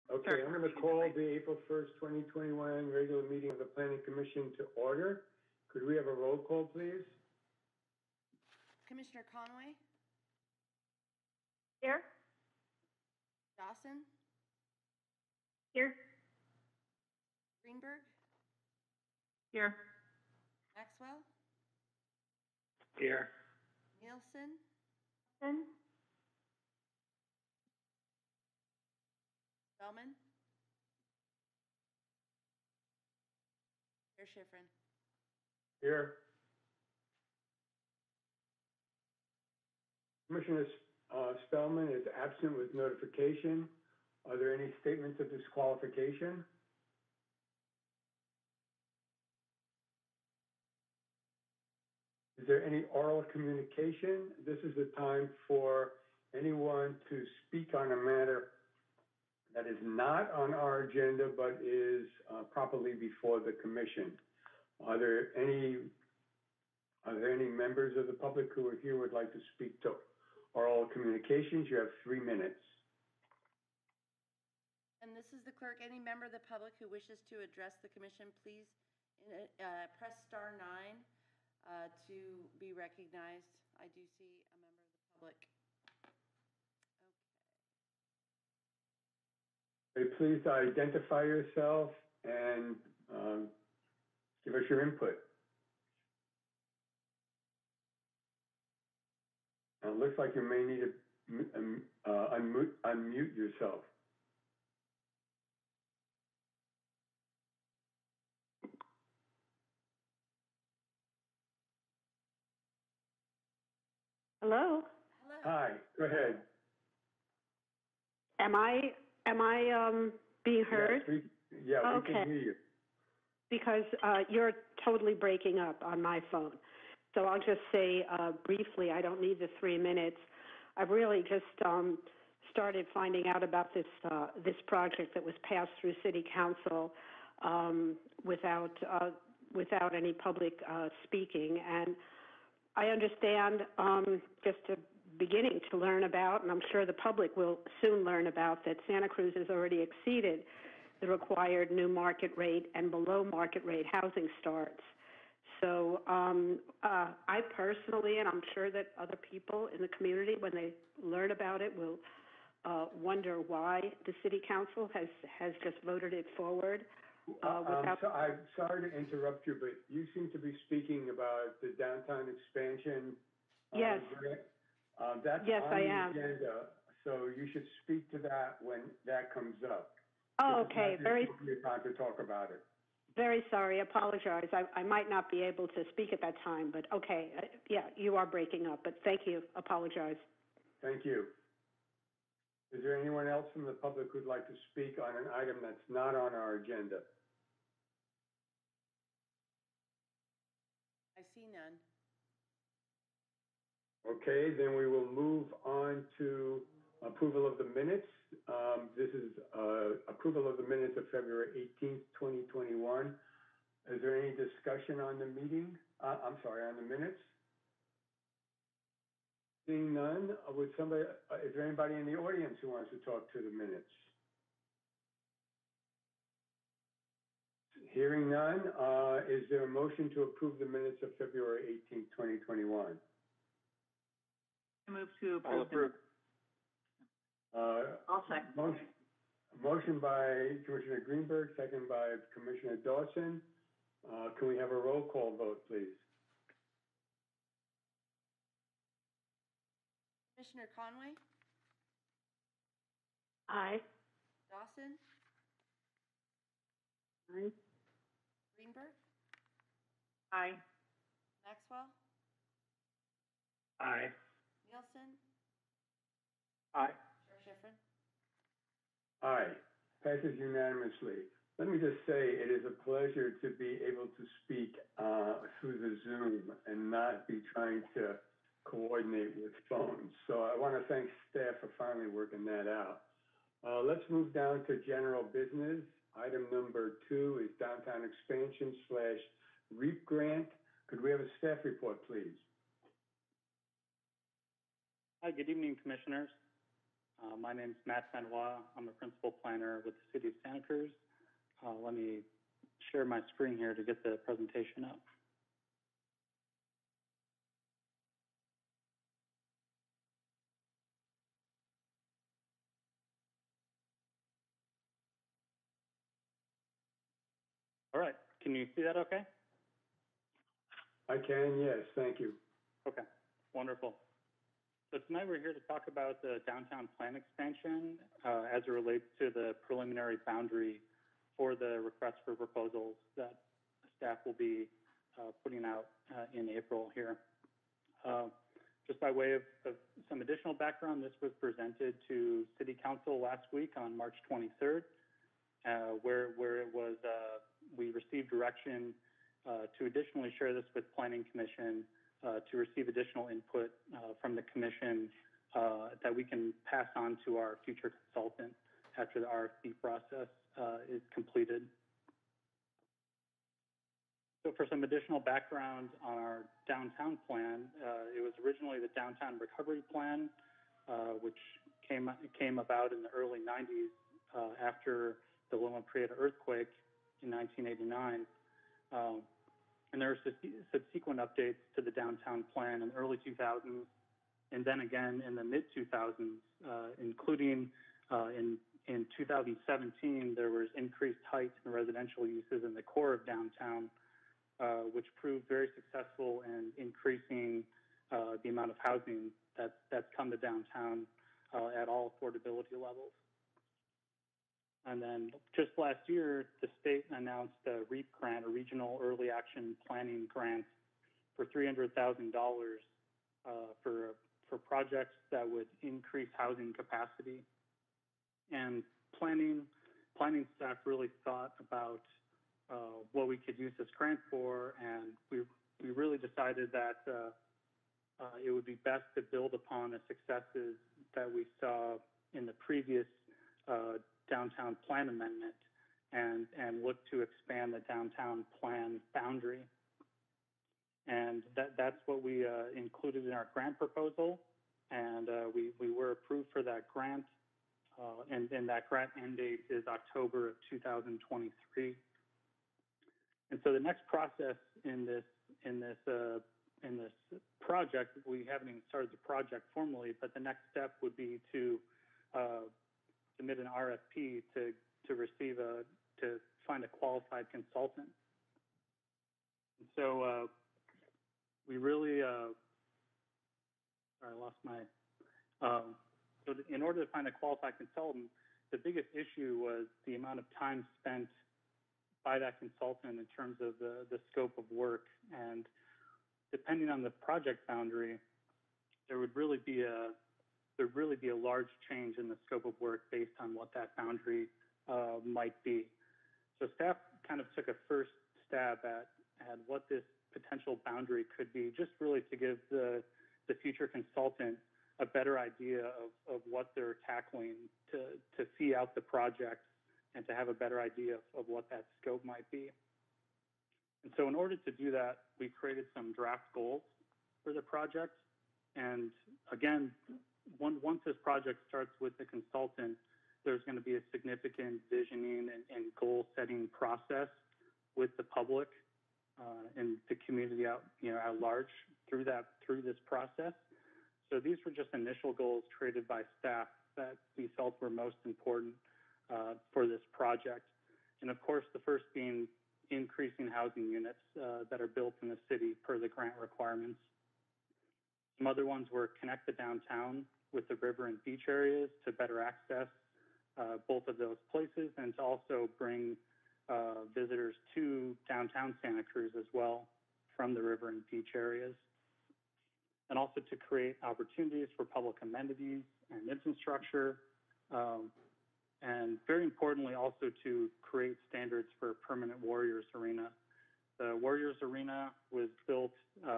Okay, I'm going to call the April 1st, 2021 regular meeting of the Planning Commission to order. Could we have a roll call, please? Commissioner Conway? Here. Dawson? Here. Greenberg? Here. Maxwell? Here. Nielsen? Spellman? Chair Schifrin? Here. Commissioner Spellman is absent with notification. Are there any statements of disqualification? Is there any oral communication? This is the time for anyone to speak on a matter that is not on our agenda but is properly before the commission. Are there any members of the public who are here who would like to speak to oral communications? You have 3 minutes. And this is the clerk. Any member of the public who wishes to address the commission, please press *9 to be recognized. I do see a member of the public. Okay, please identify yourself and give us your input. It looks like you may need to unmute yourself. Hello. Hello. Hi, go ahead. Am I being heard? Yes, we Okay. can hear you. Because you're totally breaking up on my phone. So I'll just say briefly, I don't need the 3 minutes. I've really just started finding out about this project that was passed through City Council without any public speaking, and I understand just beginning to learn about, and I'm sure the public will soon learn about, that Santa Cruz has already exceeded the required new market rate and below market rate housing starts. So I personally, and I'm sure that other people in the community, when they learn about it, will wonder why the City Council has just voted it forward. I'm sorry to interrupt you, but you seem to be speaking about the downtown expansion. Yes. That's yes, on I the am. agenda, so you should speak to that when that comes up. Oh, okay. Very time to talk about it. Very sorry. Apologize. I might not be able to speak at that time, but okay. Yeah, you are breaking up, but thank you. Apologize. Thank you. Is there anyone else from the public who'd like to speak on an item that's not on our agenda? I see none. Okay, then we will move on to approval of the minutes. This is approval of the minutes of February 18th, 2021. Is there any discussion on the meeting? On the minutes? Seeing none, is there anybody in the audience who wants to talk to the minutes? Hearing none, is there a motion to approve the minutes of February 18th, 2021? I move to approve. I'll approve. I'll second. Motion by Commissioner Greenberg, second by Commissioner Dawson. Can we have a roll call vote, please? Commissioner Conway? Aye. Dawson? Aye. Greenberg? Aye. Maxwell? Aye. Nielsen? Aye. Chair Schifrin? Aye. Passes unanimously. Let me just say, it is a pleasure to be able to speak through the Zoom and not be trying to coordinate with phones. So I want to thank staff for finally working that out. Let's move down to general business. Item number 2 is downtown expansion / REAP grant. Could we have a staff report, please? Hi, good evening, Commissioners. My name's Matt Benoit. I'm a principal planner with the City of Santa Cruz. Let me share my screen here to get the presentation up. All right, can you see that okay? I can, yes, thank you. Okay, wonderful. So tonight we're here to talk about the downtown plan expansion as it relates to the preliminary boundary for the request for proposals that staff will be putting out in April here. Just by way of some additional background, this was presented to City Council last week on March 23rd, where it was, we received direction to additionally share this with Planning Commission to receive additional input from the Commission that we can pass on to our future consultant after the RFP process is completed. So for some additional background on our downtown plan, it was originally the Downtown Recovery Plan, which came about in the early 90s after the Loma Prieta earthquake in 1989. And there were subsequent updates to the downtown plan in the early 2000s, and then again in the mid-2000s, including in 2017, there was increased height in residential uses in the core of downtown, which proved very successful in increasing the amount of housing that's come to downtown at all affordability levels. And then just last year, the state announced a REAP grant, a Regional Early Action Planning grant, for $300,000 for projects that would increase housing capacity. And planning staff really thought about what we could use this grant for, and we really decided that it would be best to build upon the successes that we saw in the previous downtown plan amendment and look to expand the downtown plan boundary. And that's what we included in our grant proposal, and we were approved for that grant, and that grant end date is October of 2023. And so the next process in this project, we haven't even started the project formally, but the next step would be to submit an RFP to receive to find a qualified consultant. And so we really, sorry, I lost my, so in order to find a qualified consultant, the biggest issue was the amount of time spent by that consultant in terms of the scope of work. And depending on the project boundary, there would really be a large change in the scope of work based on what that boundary might be. So staff kind of took a first stab at what this potential boundary could be, just really to give the future consultant a better idea of what they're tackling to see out the project and to have a better idea of what that scope might be. And so in order to do that, we created some draft goals for the project. And again, once this project starts with the consultant, there's going to be a significant visioning and goal setting process with the public and the community at large through this process. So these were just initial goals created by staff that we felt were most important for this project. And of course, the first being increasing housing units that are built in the city per the grant requirements. Some other ones were connect the downtown with the river and beach areas to better access both of those places, and to also bring visitors to downtown Santa Cruz as well from the river and beach areas. And also to create opportunities for public amenities and infrastructure. And very importantly, also to create standards for a permanent Warriors Arena. The Warriors Arena was built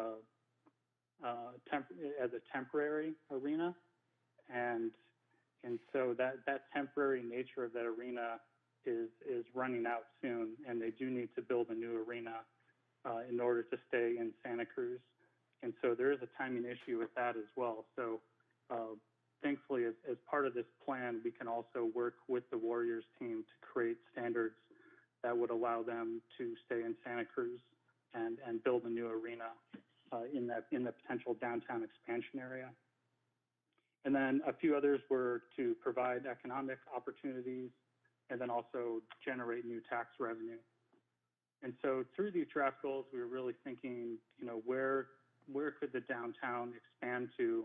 as a temporary arena, and so that temporary nature of that arena is running out soon, and they do need to build a new arena in order to stay in Santa Cruz. And so there is a timing issue with that as well. So thankfully, as part of this plan, we can also work with the Warriors team to create standards that would allow them to stay in Santa Cruz and build a new arena in the potential downtown expansion area. And then a few others were to provide economic opportunities and then also generate new tax revenue. And so through these draft goals, we were really thinking, where could the downtown expand to?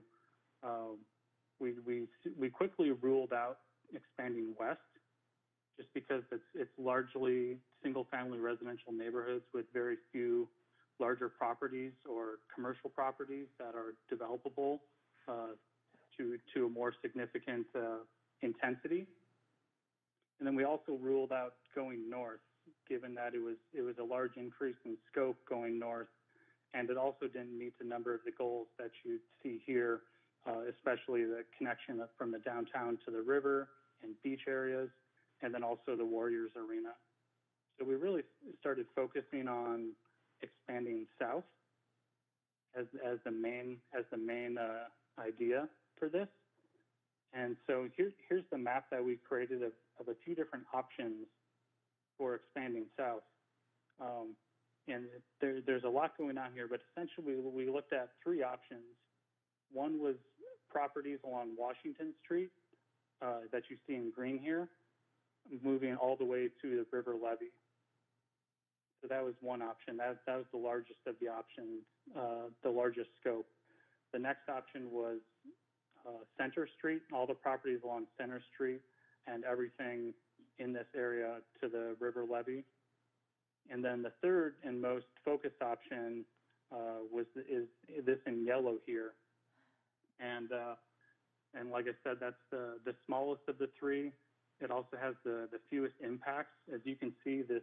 We quickly ruled out expanding west, just because it's largely single-family residential neighborhoods with very few larger properties or commercial properties that are developable to a more significant intensity. And then we also ruled out going north, given that it was a large increase in scope going north, and it also didn't meet the number of the goals that you see here, especially the connection from the downtown to the river and beach areas, and then also the Warriors Arena. So we really started focusing on expanding south as the main idea for this. And so here's the map that we created of a few different options for expanding south. And there's a lot going on here, but essentially we looked at three options. One was properties along Washington Street that you see in green here, moving all the way to the river levee. So that was one option. That was the largest of the options, the largest scope. The next option was Center Street, all the properties along Center Street and everything in this area to the river levee. And then the third and most focused option is this in yellow here. And like I said, that's the smallest of the three. It also has the fewest impacts. As you can see, this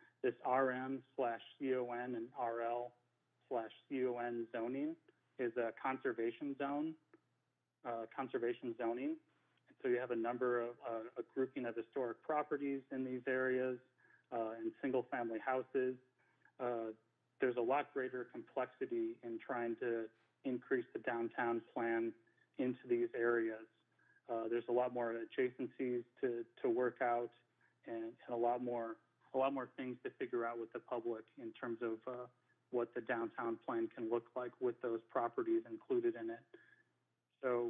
RM/CON and RL/CON zoning is a conservation zone, conservation zoning. And so you have a number of a grouping of historic properties in these areas and single-family houses. There's a lot greater complexity in trying to increase the downtown plan into these areas. There's a lot more adjacencies to work out, and a lot more things to figure out with the public in terms of what the downtown plan can look like with those properties included in it. So,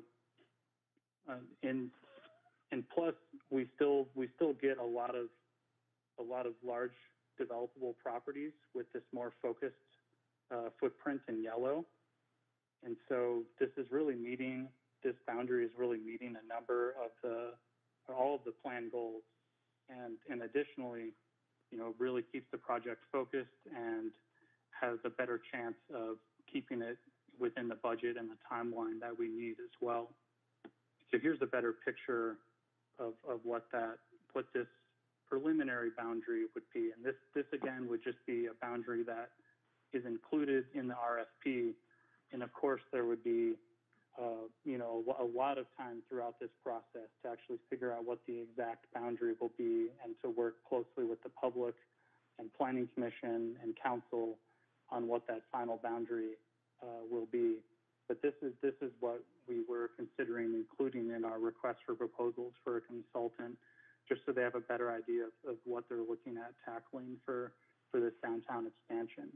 and plus, we still get a lot of large developable properties with this more focused footprint in yellow. And so this boundary is really meeting a number of all of the plan goals, and additionally, really keeps the project focused and has a better chance of keeping it within the budget and the timeline that we need as well. So here's a better picture of what this preliminary boundary would be. And this again would just be a boundary that is included in the RFP. And of course, there would be a lot of time throughout this process to actually figure out what the exact boundary will be, and to work closely with the public and planning commission and council on what that final boundary will be. But this is what we were considering including in our request for proposals for a consultant, just so they have a better idea of what they're looking at tackling for this downtown expansion.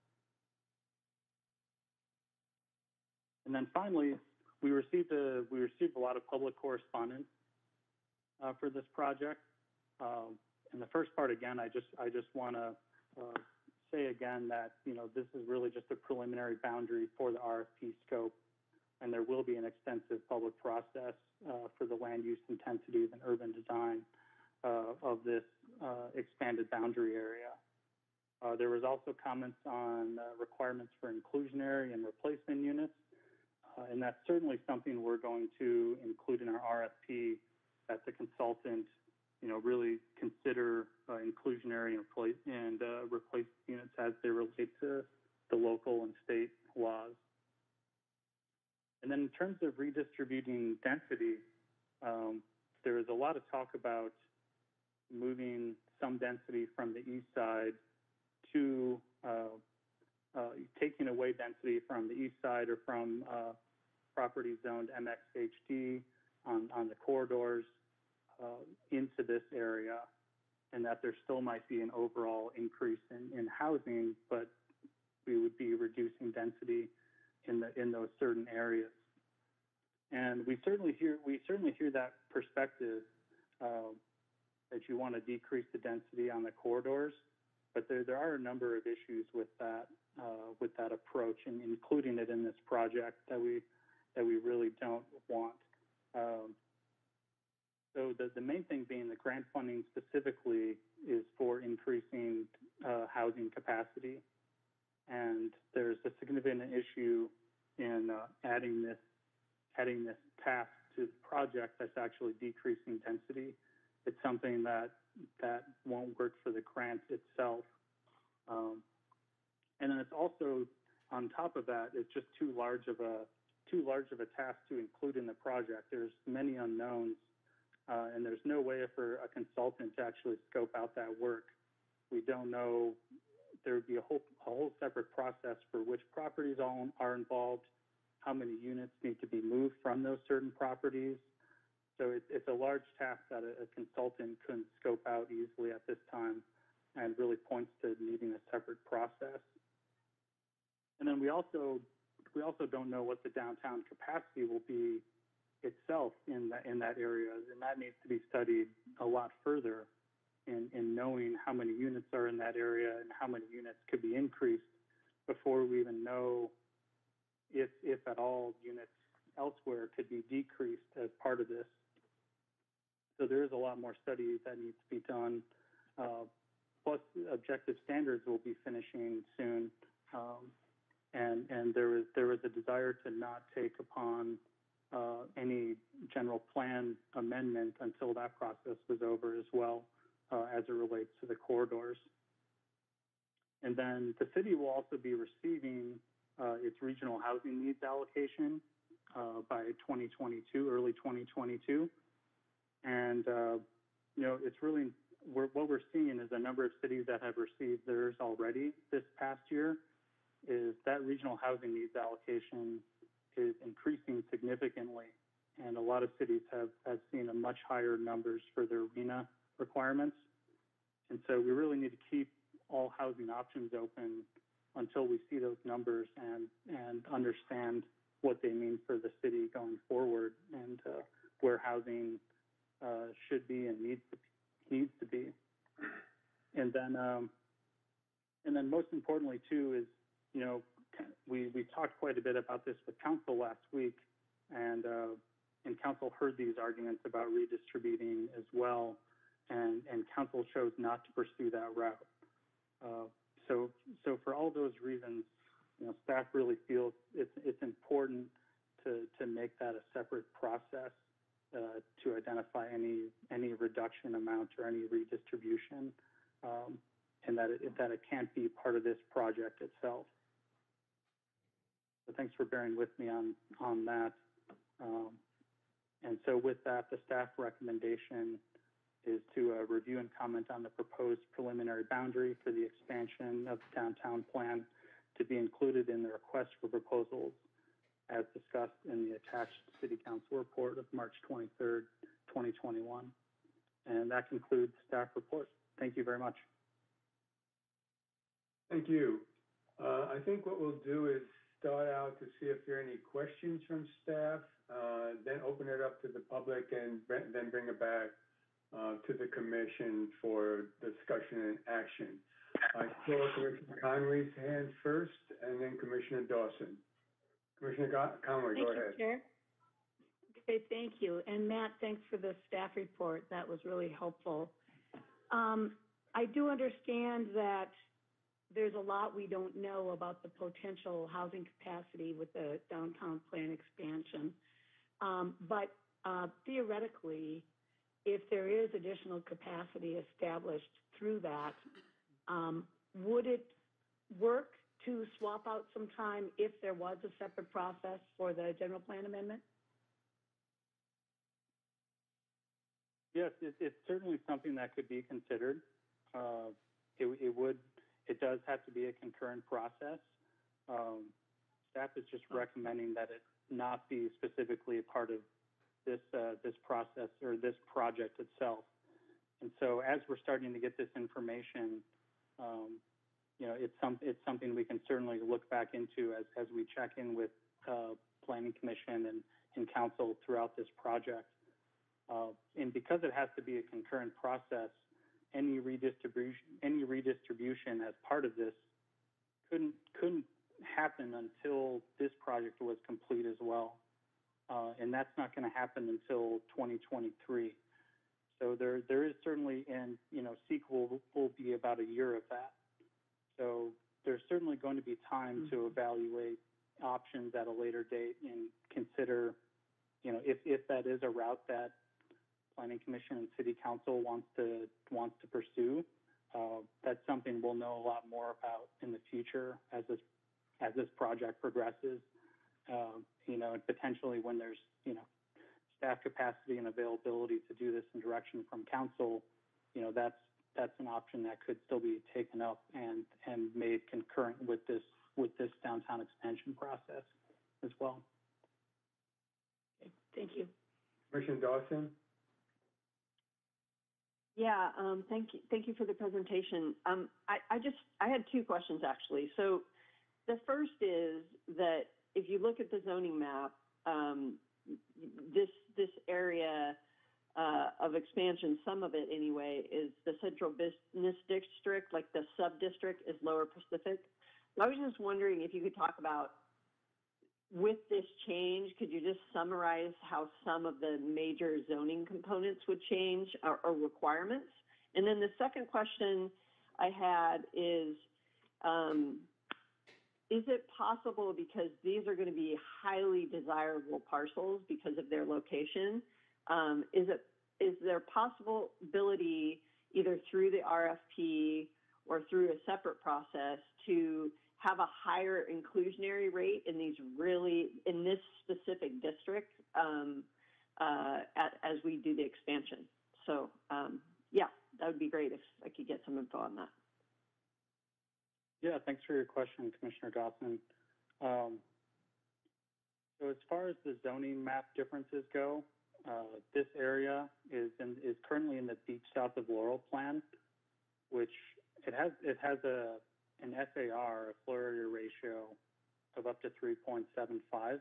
And then finally, we received a lot of public correspondence for this project. And the first part, again, I just want to say again that this is really just a preliminary boundary for the RFP scope, and there will be an extensive public process for the land use intensities and urban design of this expanded boundary area. There was also comments on requirements for inclusionary and replacement units. And that's certainly something we're going to include in our RFP, that the consultant, really consider inclusionary and replace units as they relate to the local and state laws. And then in terms of redistributing density, there is a lot of talk about moving some density from the east side to taking away density from the east side or from property zoned MXHD on the corridors into this area, and that there still might be an overall increase in housing, but we would be reducing density in those certain areas. And we certainly hear that perspective that you want to decrease the density on the corridors, but there are a number of issues with that approach, and including it in this project that we really don't want. So the main thing being the grant funding specifically is for increasing housing capacity, and there's a significant issue in adding this task to the project that's actually decreasing density. It's something that won't work for the grant itself. And then it's also, on top of that, it's just too large of a task to include in the project. There's many unknowns, and there's no way for a consultant to actually scope out that work. We don't know. There would be a whole separate process for which properties all are involved, how many units need to be moved from those certain properties. So it's a large task that a consultant couldn't scope out easily at this time, and really points to needing a separate process. And then we also don't know what the downtown capacity will be itself in that area, and that needs to be studied a lot further in knowing how many units are in that area and how many units could be increased before we even know if at all units elsewhere could be decreased as part of this. So there is a lot more study that needs to be done. Plus, objective standards will be finishing soon, and there was a desire to not take upon any general plan amendment until that process was over as well, as it relates to the corridors. And then the city will also be receiving its regional housing needs allocation by 2022, early 2022. And, it's really, what we're seeing is a number of cities that have received theirs already this past year, is that regional housing needs allocation is increasing significantly. And a lot of cities have seen a much higher numbers for their RHNA requirements. And so we really need to keep all housing options open until we see those numbers and understand what they mean for the city going forward, and where housing should be and needs to be. And then most importantly too is, we talked quite a bit about this with council last week, and council heard these arguments about redistributing as well, and council chose not to pursue that route. So for all those reasons, staff really feels it's important to make that a separate process to identify any reduction amount or any redistribution, and that it can't be part of this project itself. So thanks for bearing with me on that. And so with that, the staff recommendation is to review and comment on the proposed preliminary boundary for the expansion of the downtown plan to be included in the request for proposals as discussed in the attached City Council report of March 23rd, 2021. And that concludes staff report. Thank you very much. Thank you. I think what we'll do is start out to see if there are any questions from staff, then open it up to the public, and then bring it back to the commission for discussion and action. I saw Commissioner Conway's hand first, and then Commissioner Dawson. Commissioner Conway, go ahead. Thank you, Chair. Okay, thank you. And Matt, thanks for the staff report. That was really helpful. I do understand that there's a lot we don't know about the potential housing capacity with the downtown plan expansion. But theoretically, if there is additional capacity established through that, would it work to swap out some time if there was a separate process for the general plan amendment? Yes, it's certainly something that could be considered. It does have to be a concurrent process. Staff is just recommending that it not be specifically a part of this process or this project itself. And so as we're starting to get this information, it's something we can certainly look back into as we check in with Planning Commission and Council throughout this project. And because it has to be a concurrent process, any redistribution as part of this couldn't happen until this project was complete as well. And that's not going to happen until 2023. So there is certainly, and sequel will be about a year of that. So there's certainly going to be time to evaluate options at a later date and consider, if that is a route that Planning Commission and City Council wants to pursue. That's something we'll know a lot more about in the future as this project progresses. And potentially when there's staff capacity and availability to do this in direction from council, that's an option that could still be taken up and made concurrent with this downtown expansion process as well. Okay, thank you. Commissioner Dawson? Yeah, thank you for the presentation. I had two questions actually. So the first is that if you look at the zoning map, this area of expansion, some of it anyway, is the Central Business District, like the sub-district is Lower Pacific. So I was just wondering if you could talk about, with this change, could you just summarize how some of the major zoning components would change or requirements? And then the second question I had is it possible, because these are going to be highly desirable parcels because of their location, is there possibility either through the RFP or through a separate process to have a higher inclusionary rate in this specific district as we do the expansion? So yeah, that would be great if I could get some info on that. Yeah, thanks for your question, Commissioner Dawson. So as far as the zoning map differences go, this area is currently in the Beach South of Laurel plan, which it has an FAR, a floor area ratio, of up to 3.75,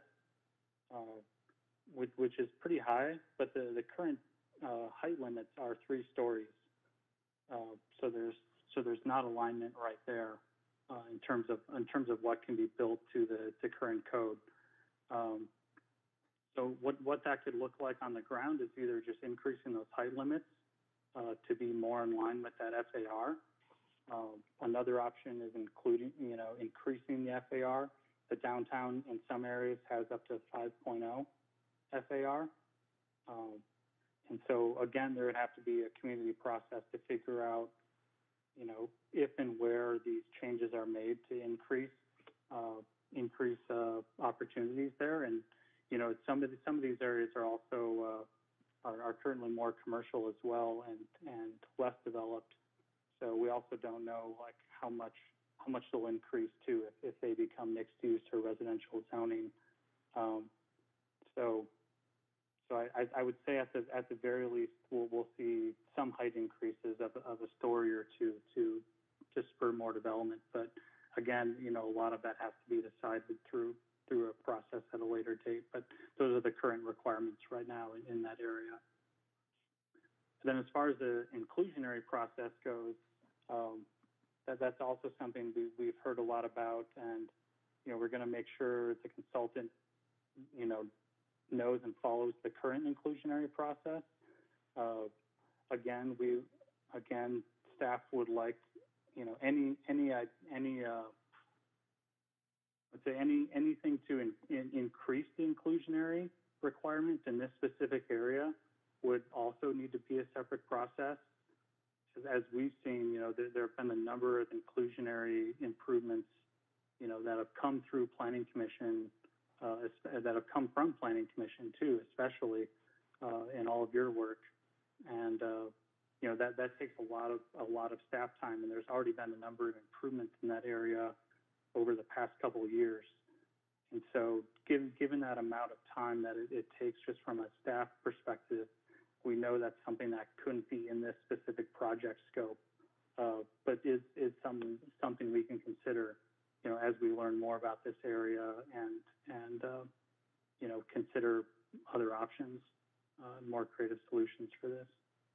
which is pretty high, but the current height limits are 3 stories. So there's not alignment right there in terms of what can be built to the current code. So what that could look like on the ground is either just increasing those height limits to be more in line with that FAR. Another option is increasing the FAR. The downtown in some areas has up to 5.0 FAR. And so again, there would have to be a community process to figure out, if and where these changes are made to increase opportunities there. And some of these areas are also are currently more commercial as well and less developed. So we also don't know how much they'll increase too if they become mixed use or residential zoning. So I would say at the very least we'll see some height increases of a story or two to spur more development. But again, a lot of that has to be decided through a process at a later date. But those are the current requirements right now in that area. Then as far as the inclusionary process goes, that's also something we've heard a lot about, and we're going to make sure the consultant knows and follows the current inclusionary process. Again, staff would like anything to increase the inclusionary requirements in this specific area would also need to be a separate process. As we've seen, there have been a number of inclusionary improvements, that have come through Planning Commission, that have come from Planning Commission too, especially in all of your work. And that takes a lot of staff time, and there's already been a number of improvements in that area over the past couple of years. And so given that amount of time that it takes just from a staff perspective, we know that's something that couldn't be in this specific project scope, but is something we can consider, you know, as we learn more about this area and you know, consider other options, more creative solutions for this.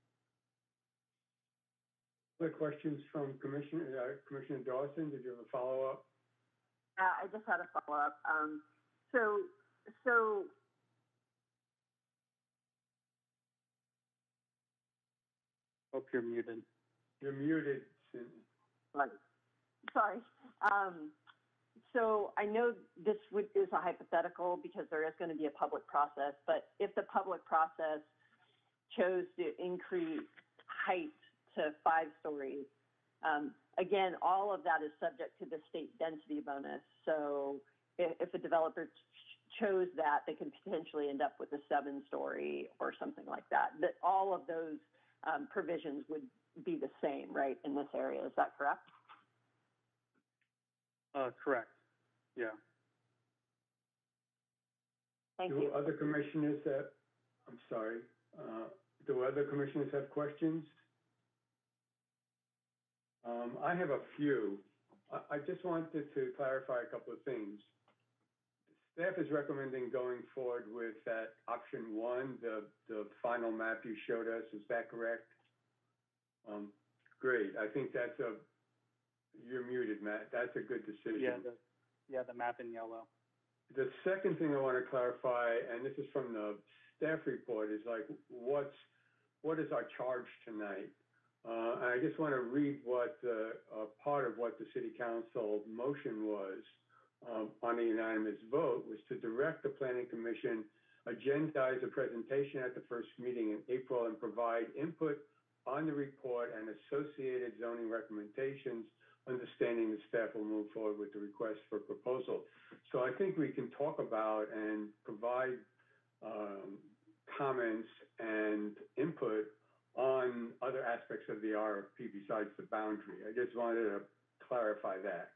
Other questions from Commissioner Dawson? Did you have a follow-up? I just had a follow-up. So Hope you're muted. You're muted, Cindy. Right. Sorry. So I know this is a hypothetical because there is going to be a public process, but if the public process chose to increase height to 5 stories, again, all of that is subject to the state density bonus. So if a developer chose that, they can potentially end up with a 7-story or something like that. That all of those provisions would be the same, right, in this area. Is that correct? Correct. Yeah. Thank Do you. other commissioners have, I'm sorry, do other commissioners have questions? I have a few. I just wanted to clarify a couple of things. Staff is recommending going forward with that option 1, the final map you showed us. Is that correct? Great. I think that's you're muted, Matt. That's a good decision. The map in yellow. The second thing I want to clarify, and this is from the staff report, is like, what is our charge tonight? And I just want to read what part of what the City Council motion was on a unanimous vote, was to direct the Planning Commission agendize a presentation at the first meeting in April and provide input on the report and associated zoning recommendations, understanding the staff will move forward with the request for proposal. So I think we can talk about and provide comments and input on other aspects of the RFP besides the boundary. I just wanted to clarify that.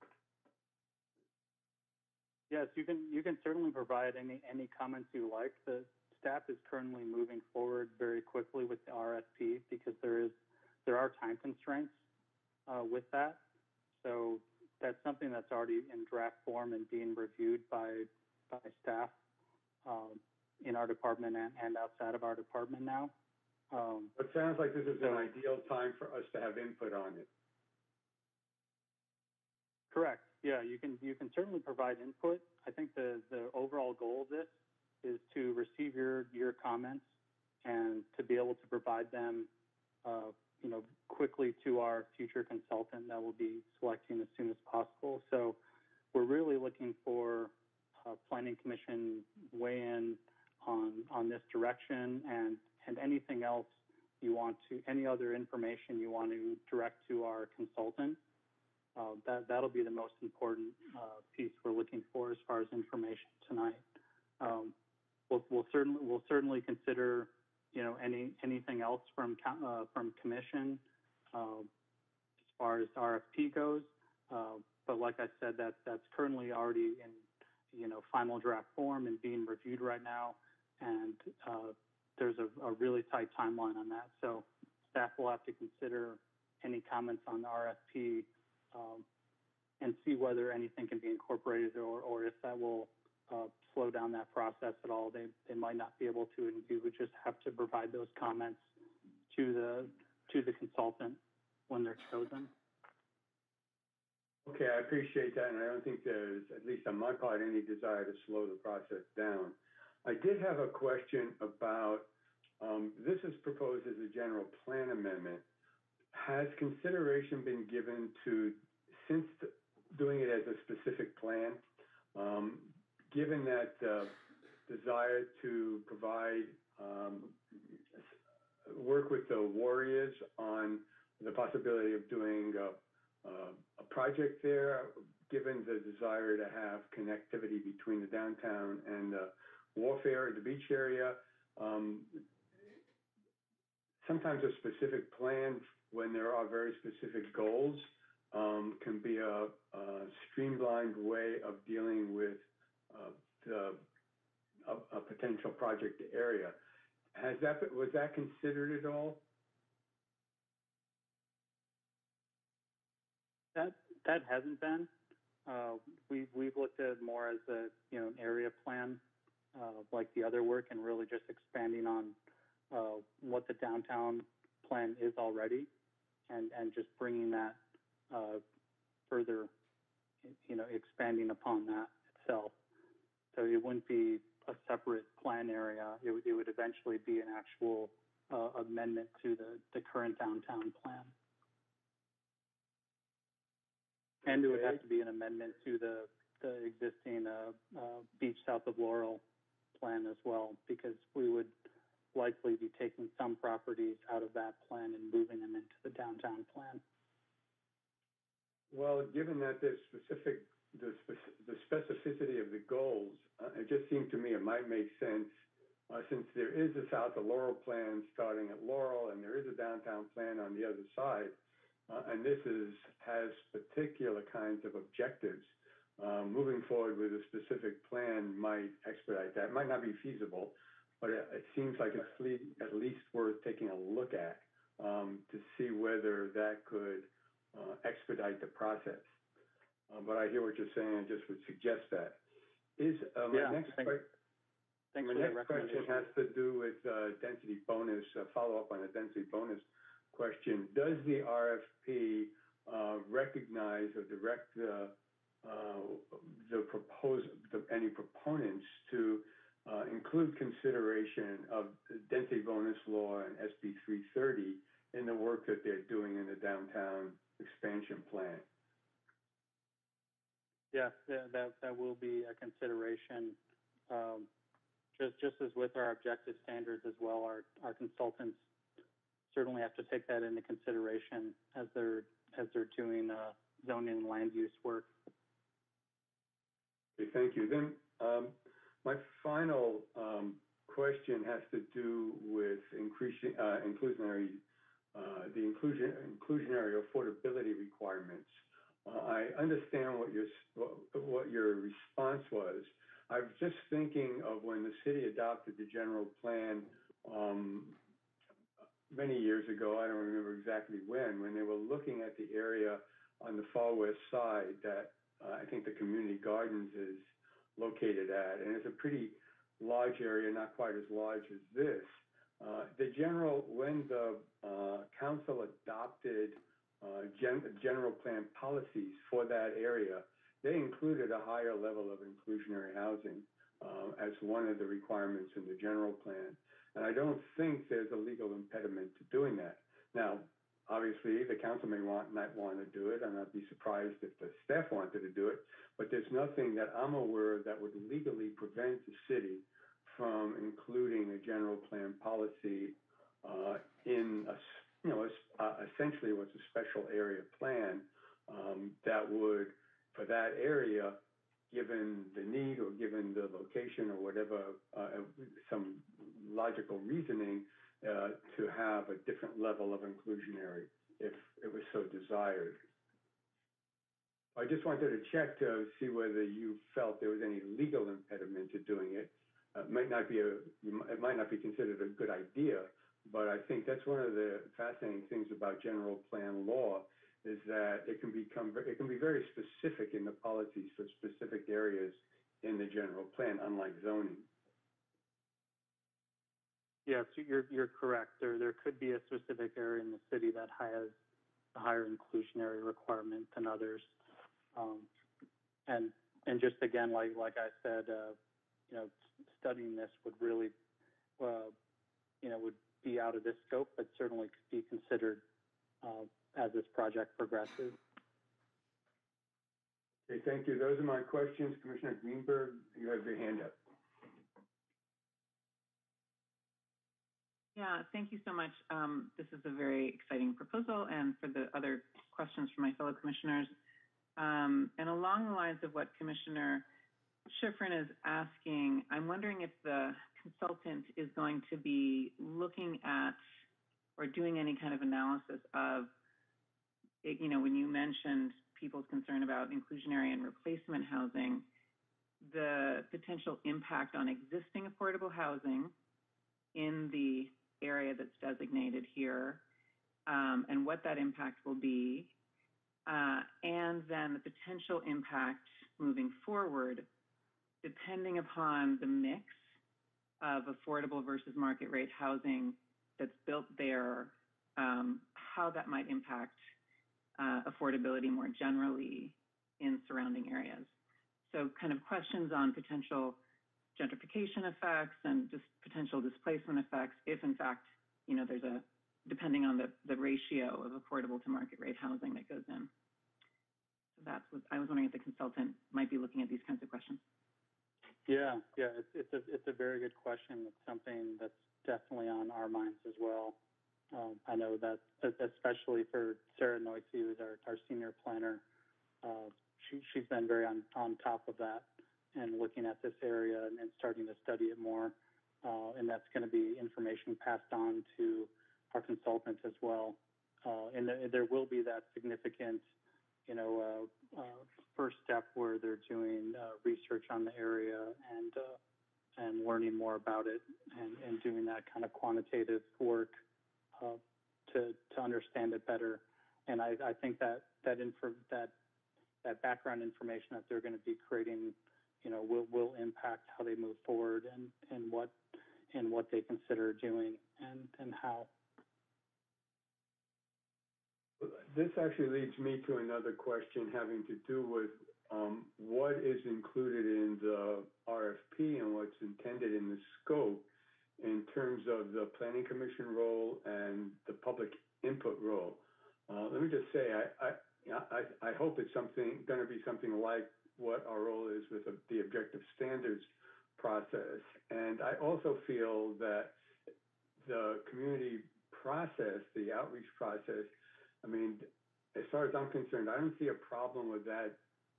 Yes, you can certainly provide any comments you like. The staff is currently moving forward very quickly with the RFP because there are time constraints with that. So that's something that's already in draft form and being reviewed by staff in our department and outside of our department now. It sounds like this is an ideal time for us to have input on it. Correct. Yeah, you can certainly provide input. I think the overall goal of this is to receive your comments and to be able to provide them, you know, quickly to our future consultant that we'll be selecting as soon as possible. So we're really looking for Planning Commission weigh in on this direction and anything else you want to, any other information you want to direct to our consultant. That'll be the most important piece we're looking for as far as information tonight. We'll certainly consider, you know, anything else from commission as far as RFP goes. But like I said, that's currently already in, you know, final draft form and being reviewed right now. And there's a really tight timeline on that. So staff will have to consider any comments on the RFP and see whether anything can be incorporated or if that will slow down that process at all. They might not be able to, and we would just have to provide those comments to the consultant when they're chosen. Okay, I appreciate that, and I don't think there's, at least on my part, any desire to slow the process down. I did have a question about, this is proposed as a general plan amendment. Has consideration been given to, since doing it as a specific plan, given that desire to provide, work with the Warriors on the possibility of doing a project there, given the desire to have connectivity between the downtown and Warfare, the beach area, sometimes a specific plan when there are very specific goals can be a streamlined way of dealing with a potential project area. Was that considered at all? That hasn't been. We've looked at it more as an area plan, like the other work, and really just expanding on what the downtown plan is already, and just bringing that further, expanding upon that itself. So it wouldn't be a separate plan area. It would eventually be an actual amendment to the current downtown plan. And it would have to be an amendment to the existing beach south of Laurel plan as well, because we would likely be taking some properties out of that plan and moving them into the downtown plan. Well, given that the specificity of the goals, it just seemed to me it might make sense, since there is a south of Laurel plan starting at Laurel, and there is a downtown plan on the other side, and this has particular kinds of objectives. Moving forward with a specific plan might expedite that. It might not be feasible, but it seems like it's at least worth taking a look at to see whether that could expedite the process. But I hear what you're saying. I just would suggest that. My next question has to do with density bonus, follow up on the density bonus question. Does the RFP recognize or direct any proponents to include consideration of the density bonus law and SB 330 in the work that they're doing in the downtown expansion plan? Yes, that will be a consideration. Just as with our objective standards as well, our consultants certainly have to take that into consideration as they're doing zoning and land use work. Okay, thank you. Then my final question has to do with inclusionary affordability requirements. I understand what your response was. I was just thinking of when the city adopted the general plan many years ago. I don't remember exactly when they were looking at the area on the far west side that I think the community gardens is located at, and it's a pretty large area, not quite as large as this. When the council adopted general plan policies for that area, they included a higher level of inclusionary housing as one of the requirements in the general plan. And I don't think there's a legal impediment to doing that. Now, obviously, the council may not want to do it, and I'd be surprised if the staff wanted to do it, but there's nothing that I'm aware of that would legally prevent the city from including a general plan policy in essentially what's a special area plan that would, for that area, given the need or given the location or whatever, some logical reasoning, to have a different level of inclusionary if it was so desired. I just wanted to check to see whether you felt there was any legal impediment to doing it. It might not be considered a good idea, but I think that's one of the fascinating things about general plan law is that it can be very specific in the policies for specific areas in the general plan, unlike zoning. Yes, you're correct. There could be a specific area in the city that has a higher inclusionary requirement than others. And just again, like I said, studying this would really, would be out of this scope, but certainly could be considered as this project progresses. Okay, thank you. Those are my questions. Commissioner Greenberg, you have your hand up. Yeah, thank you so much. This is a very exciting proposal, and for the other questions from my fellow commissioners. And along the lines of what Commissioner Schifrin is asking, I'm wondering if the consultant is going to be looking at or doing any kind of analysis of, when you mentioned people's concern about inclusionary and replacement housing, the potential impact on existing affordable housing in the area that's designated here, and what that impact will be, and then the potential impact moving forward, depending upon the mix of affordable versus market rate housing that's built there, how that might impact affordability more generally in surrounding areas. So kind of questions on potential gentrification effects and just potential displacement effects if in fact, you know, there's depending on the ratio of affordable to market rate housing that goes in. So that's what I was wondering if the consultant might be looking at these kinds of questions. Yeah, it's a very good question. It's something that's definitely on our minds as well. I know that especially for Sarah Noisy, who's our senior planner, she's been very on top of that and looking at this area and starting to study it more. And that's going to be information passed on to our consultants as well. And there will be that significant, you know, first step where they're doing research on the area and learning more about it and doing that kind of quantitative work to understand it better. And I think that background information that they're going to be creating, you know, will impact how they move forward and what they consider doing and how. This actually leads me to another question having to do with what is included in the RFP and what's intended in the scope in terms of the Planning Commission role and the public input role. Let me just say, I hope it's going to be something like what our role is with the objective standards process. And I also feel that the community process, the outreach process, I mean, as far as I'm concerned, I don't see a problem with that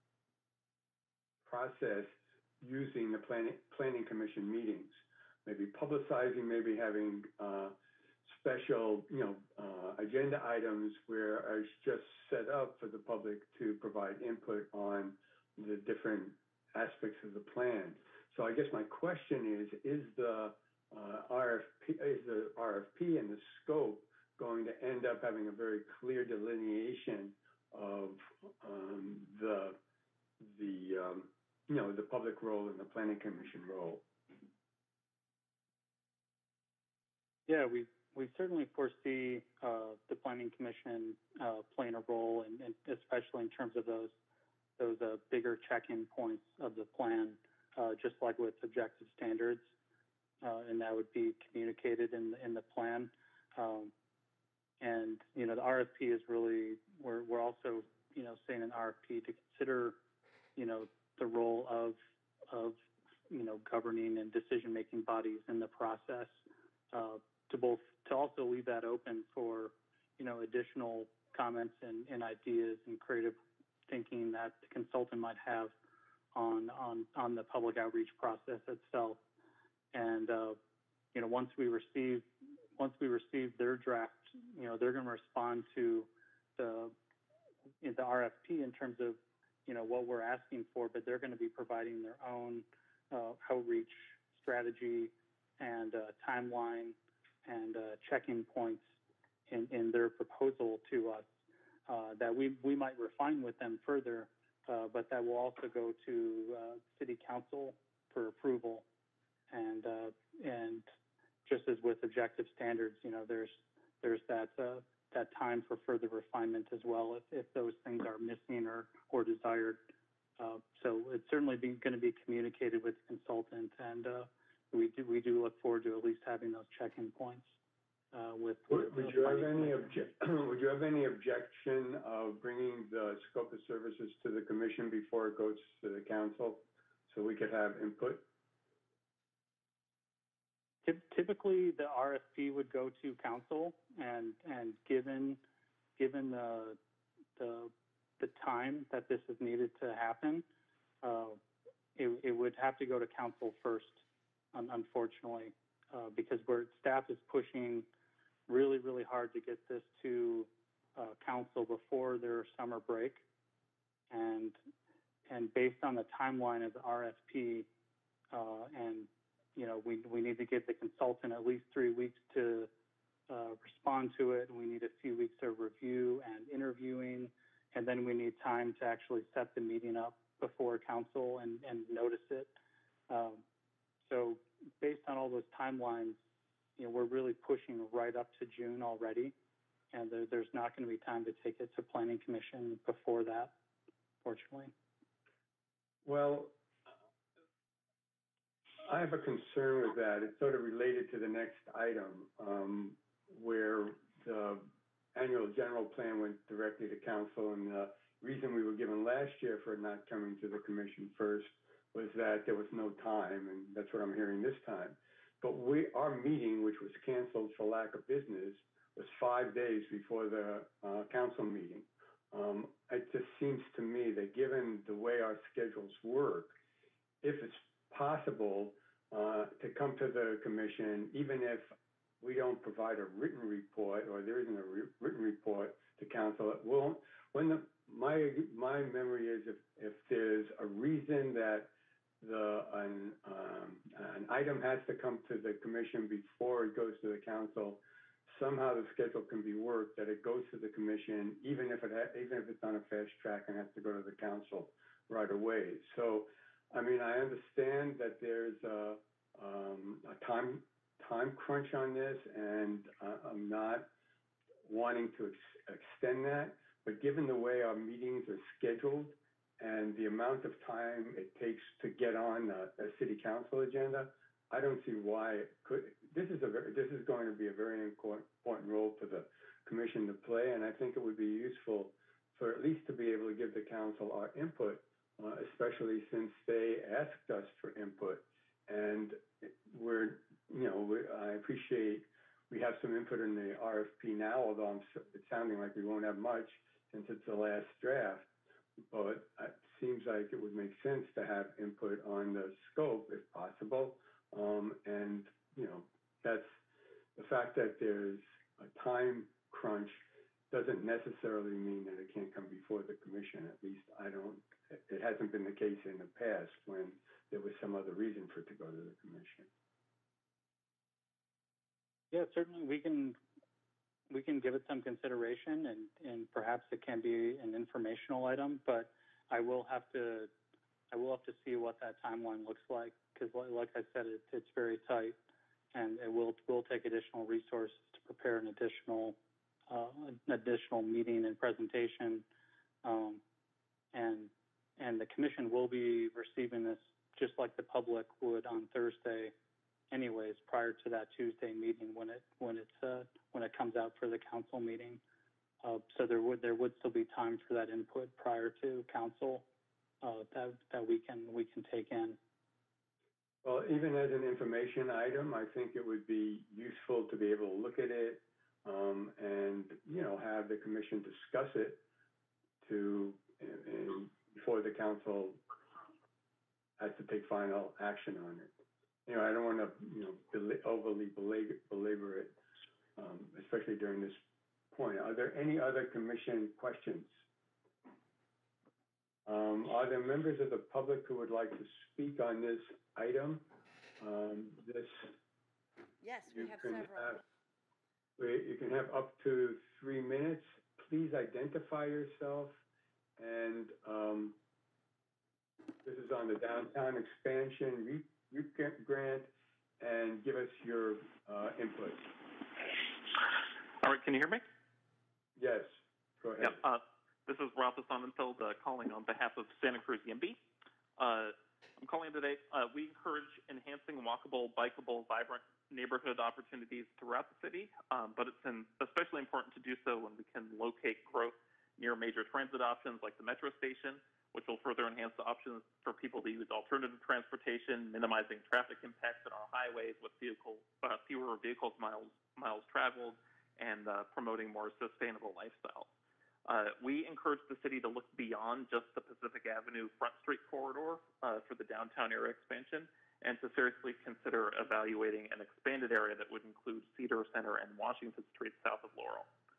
process using the planning commission meetings, maybe publicizing, maybe having special, agenda items where it's just set up for the public to provide input on the different aspects of the plan. So I guess my question is the RFP and the scope going to end up having a very clear delineation of the public role and the planning commission role? Yeah, we certainly foresee the Planning Commission playing a role, and especially in terms of those bigger check-in points of the plan, just like with objective standards, and that would be communicated in the plan. And you know, the RFP is really we're also saying an RFP to consider the role of governing and decision-making bodies in the process, to also leave that open for additional comments and ideas and creative thinking that the consultant might have on the public outreach process itself. And once we receive their draft, they're going to respond to the RFP in terms of what we're asking for, but they're going to be providing their own outreach strategy and timeline and check-in points in their proposal to us that we might refine with them further, but that will also go to City Council for approval. And just as with objective standards, there's that time for further refinement as well if those things are missing or desired. So it's certainly going to be communicated with the consultant, and we do look forward to at least having those check-in points with. Would you have any objection of bringing the scope of services to the commission before it goes to the council, so we could have input? Typically, the RFP would go to council, and given the time that this is needed to happen, it would have to go to council first, unfortunately, because staff is pushing really, really hard to get this to council before their summer break, and and based on the timeline of the RFP, and we need to give the consultant at least 3 weeks to respond to it. We need a few weeks of review and interviewing, and then we need time to actually set the meeting up before council and notice it. So based on all those timelines, we're really pushing right up to June already, and there's not going to be time to take it to Planning Commission before that, fortunately. Well, I have a concern with that. It's sort of related to the next item, where the annual general plan went directly to council, and the reason we were given last year for it not coming to the commission first was that there was no time, and that's what I'm hearing this time. But our meeting, which was canceled for lack of business, was 5 days before the council meeting. It just seems to me that given the way our schedules work, if it's possible to come to the commission, even if we don't provide a written report or there isn't a written report to council, it won't. My memory is if there's a reason that an item has to come to the commission before it goes to the council, somehow the schedule can be worked that it goes to the commission, even if it's on a fast track and has to go to the council right away. So, I mean, I understand that there's a time crunch on this, and I'm not wanting to extend that. But given the way our meetings are scheduled and the amount of time it takes to get on a city council agenda, I don't see why it could. This is going to be a very important role for the commission to play, and I think it would be useful for at least to be able to give the council our input, especially since they asked us for input. And I appreciate we have some input in the RFP now, although it's sounding like we won't have much since it's the last draft. But it seems like it would make sense to have input on the scope if possible. And, that's the fact that there's a time crunch doesn't necessarily mean that it can't come before the commission. At least it hasn't been the case in the past when there was some other reason for it to go to the commission. Yeah, certainly we can give it some consideration, and perhaps it can be an informational item, but I will have to see what that timeline looks like, because like I said, it's very tight, and it will take additional resources to prepare an additional meeting and presentation, and the commission will be receiving this just like the public would on Thursday, anyways, prior to that Tuesday meeting when it comes out for the council meeting. So there would still be time for that input prior to council that we can take in. Well, even as an information item, I think it would be useful to be able to look at it and have the commission discuss it before the council has to take final action on it. I don't want to overly belabor it, especially during this point. Are there any other commission questions? Are there members of the public who would like to speak on this item? Yes, we have several. You can have up to 3 minutes. Please identify yourself. And this is on the downtown expansion grant, and give us your input. All right, can you hear me? Yes, go ahead. Yeah, this is Rafa Sonnenfeld calling on behalf of Santa Cruz YIMBY. I'm calling today. We encourage enhancing walkable, bikeable, vibrant neighborhood opportunities throughout the city, but it's especially important to do so when we can locate growth near major transit options like the metro station, which will further enhance the options for people to use alternative transportation, minimizing traffic impacts on our highways with fewer vehicles miles traveled, and promoting more sustainable lifestyles. We encourage the city to look beyond just the Pacific Avenue Front Street corridor for the downtown area expansion, and to seriously consider evaluating an expanded area that would include Cedar Center and Washington Street south of Laurel.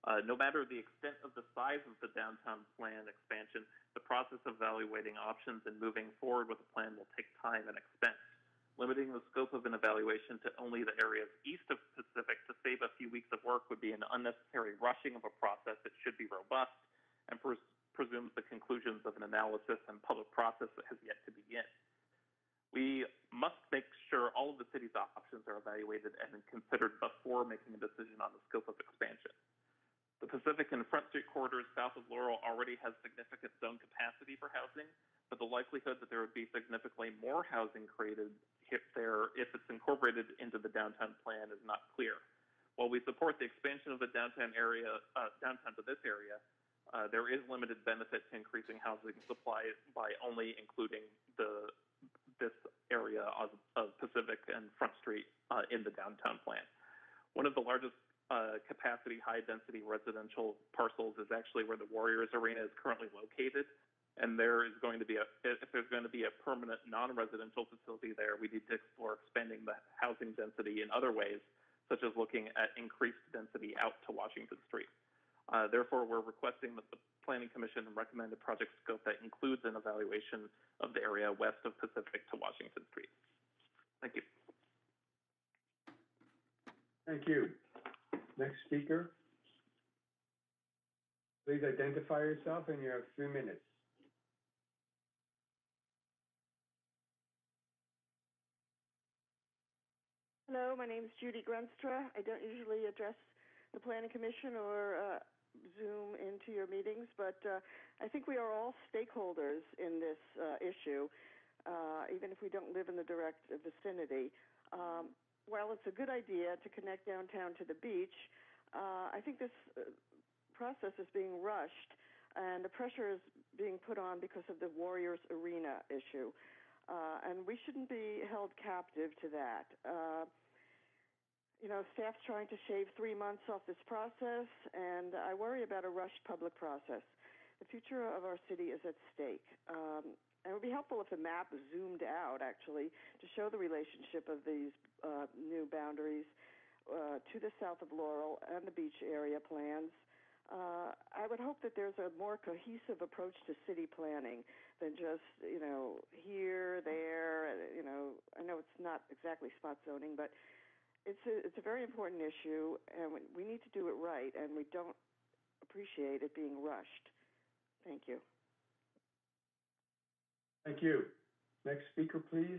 No matter the extent of the size of the downtown plan expansion, the process of evaluating options and moving forward with the plan will take time and expense. Limiting the scope of an evaluation to only the areas east of Pacific to save a few weeks of work would be an unnecessary rushing of a process that should be robust and presumes the conclusions of an analysis and public process that has yet to begin. We must make sure all of the city's options are evaluated and considered before making a decision on the scope of expansion. The Pacific and Front Street corridors south of Laurel already has significant zone capacity for housing, but the likelihood that there would be significantly more housing created if it's incorporated into the downtown plan is not clear. While we support the expansion of the downtown to this area, there is limited benefit to increasing housing supply by only including this area of Pacific and Front Street in the downtown plan. One of the largest capacity, high-density residential parcels is actually where the Warriors Arena is currently located, and if there's going to be a permanent non-residential facility there, we need to explore expanding the housing density in other ways, such as looking at increased density out to Washington Street. Therefore, we're requesting that the Planning Commission recommend a project scope that includes an evaluation of the area west of Pacific to Washington Street. Thank you. Thank you. Next speaker. Please identify yourself, and you have 3 minutes. Hello, my name is Judy Grunstra. I don't usually address the Planning Commission or Zoom into your meetings, but I think we are all stakeholders in this issue, even if we don't live in the direct vicinity. While it's a good idea to connect downtown to the beach, I think this process is being rushed, and the pressure is being put on because of the Warriors Arena issue. And we shouldn't be held captive to that. Staff's trying to shave 3 months off this process, and I worry about a rushed public process. The future of our city is at stake. And it would be helpful if the map zoomed out, actually, to show the relationship of these new boundaries to the south of Laurel and the beach area plans. I would hope that there's a more cohesive approach to city planning than just, here, there. I know it's not exactly spot zoning, but it's a very important issue, and we need to do it right, and we don't appreciate it being rushed. Thank you. Thank you. Next speaker, please.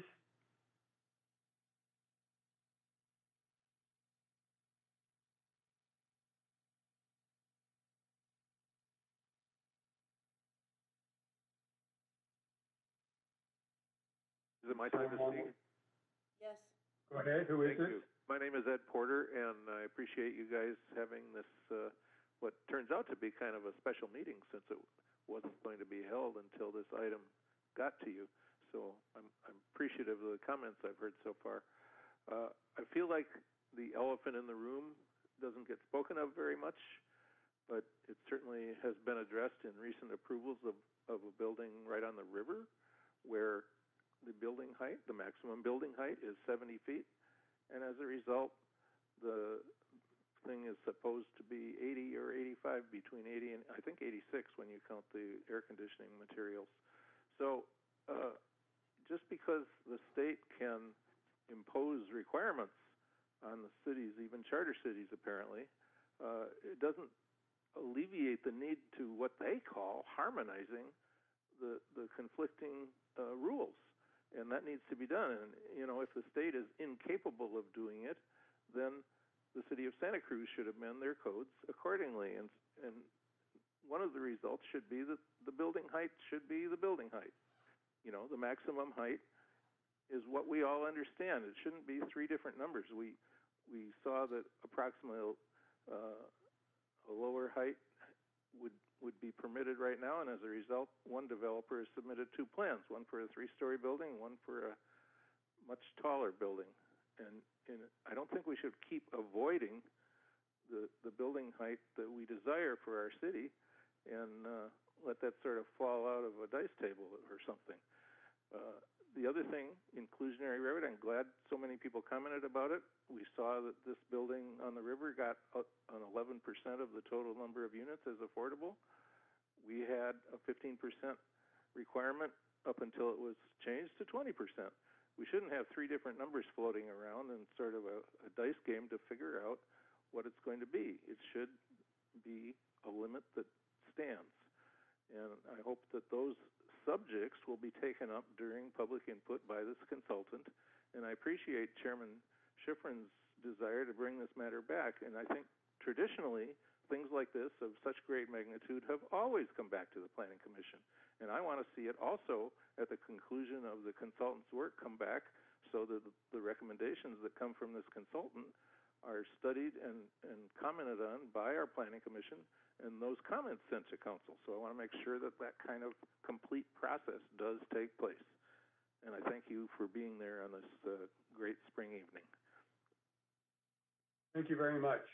Is it my time to speak? Yes. Go ahead. Who is Thank this? you. My name is Ed Porter, and I appreciate you guys having this, what turns out to be kind of a special meeting, since it wasn't going to be held until this item got to you. So I'm appreciative of the comments I've heard so far. I feel like the elephant in the room doesn't get spoken of very much, but it certainly has been addressed in recent approvals of a building right on the river, where the building height, the maximum building height, is 70 feet. And as a result, the thing is supposed to be 80 or 85, between 80 and I think 86 when you count the air conditioning materials. So just because the state can impose requirements on the cities, even charter cities apparently, it doesn't alleviate the need to what they call harmonizing the conflicting rules. And that needs to be done. And, if the state is incapable of doing it, then the city of Santa Cruz should amend their codes accordingly. And one of the results should be that the building height should be the building height. The maximum height is what we all understand. It shouldn't be 3 different numbers. We saw that approximately a lower height would be permitted right now, and as a result, one developer has submitted 2 plans, one for a 3-story building, one for a much taller building. And I don't think we should keep avoiding the building height that we desire for our city and let that sort of fall out of a dice table or something. the other thing, inclusionary rivet, I'm glad so many people commented about it. We saw that this building on the river got an 11% of the total number of units as affordable. We had a 15% requirement up until it was changed to 20%. We shouldn't have three different numbers floating around and sort of a dice game to figure out what it's going to be. It should be a limit that stands. And I hope that those subjects will be taken up during public input by this consultant. And I appreciate Chairman Schifrin's desire to bring this matter back. And I think traditionally, things like this of such great magnitude have always come back to the Planning Commission. And I want to see it also at the conclusion of the consultant's work come back so that the recommendations that come from this consultant are studied and commented on by our Planning Commission and those comments sent to council. So I want to make sure that that kind of complete process does take place. And I thank you for being there on this great spring evening. Thank you very much.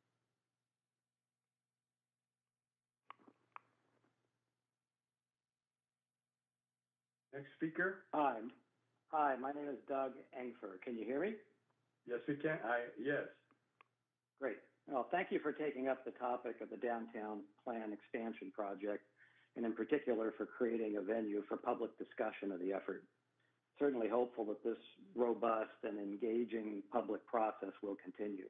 Next speaker. Hi, my name is Doug Engfer. Can you hear me? Yes, we can. Yes. Great. Well, thank you for taking up the topic of the downtown plan expansion project, and in particular for creating a venue for public discussion of the effort. Certainly hopeful that this robust and engaging public process will continue.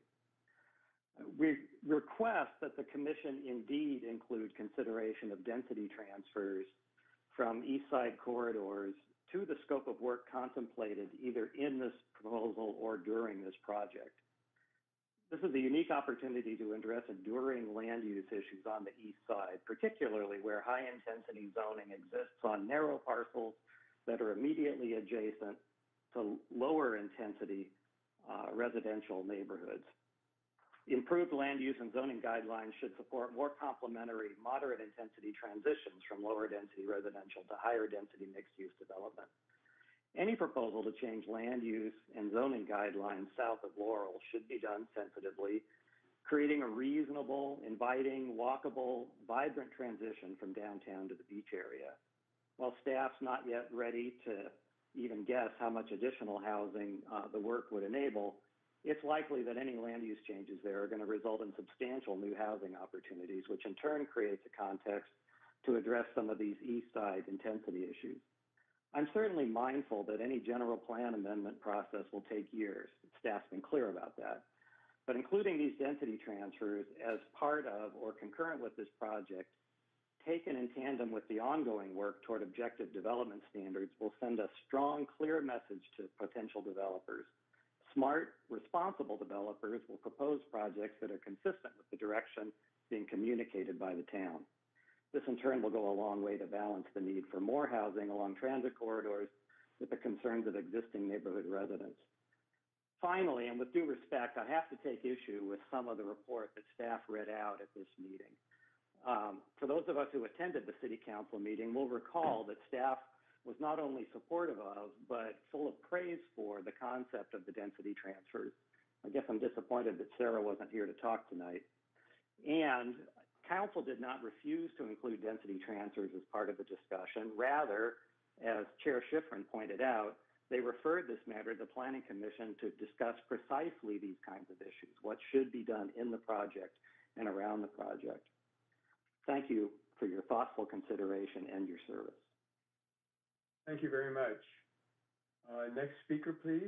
We request that the Commission indeed include consideration of density transfers from east side corridors to the scope of work contemplated either in this proposal or during this project. This is a unique opportunity to address enduring land use issues on the east side, particularly where high-intensity zoning exists on narrow parcels that are immediately adjacent to lower-intensity residential neighborhoods. Improved land use and zoning guidelines should support more complementary moderate-intensity transitions from lower-density residential to higher-density mixed-use development. Any proposal to change land use and zoning guidelines south of Laurel should be done sensitively, creating a reasonable, inviting, walkable, vibrant transition from downtown to the beach area. While staff's not yet ready to even guess how much additional housing the work would enable, it's likely that any land use changes there are going to result in substantial new housing opportunities, which in turn creates a context to address some of these east side intensity issues. I'm certainly mindful that any general plan amendment process will take years. Staff's been clear about that. But including these density transfers as part of or concurrent with this project, taken in tandem with the ongoing work toward objective development standards, will send a strong, clear message to potential developers. Smart, responsible developers will propose projects that are consistent with the direction being communicated by the town. This in turn will go a long way to balance the need for more housing along transit corridors with the concerns of existing neighborhood residents. Finally, and with due respect, I have to take issue with some of the report that staff read out at this meeting. For those of us who attended the City Council meeting, will recall that staff was not only supportive of, but full of praise for the concept of the density transfers. I guess I'm disappointed that Sarah wasn't here to talk tonight. And Council did not refuse to include density transfers as part of the discussion. Rather, as Chair Schifrin pointed out, they referred this matter to the Planning Commission to discuss precisely these kinds of issues, what should be done in the project and around the project. Thank you for your thoughtful consideration and your service. Thank you very much. Next speaker, please.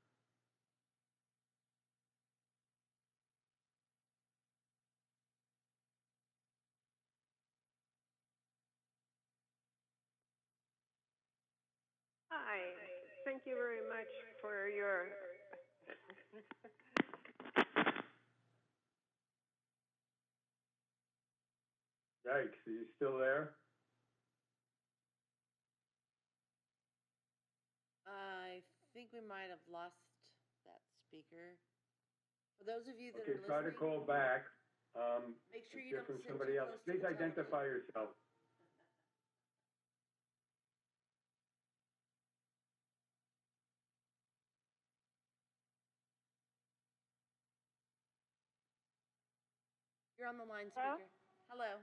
Hi, thank you very much for your Yikes, are you still there? I think we might have lost that speaker. For those of you that Okay, are try to listening, call back. make sure you Hear don't from sit somebody too else. close to Please the telephone. identify yourself. You're on the line, speaker. Hello.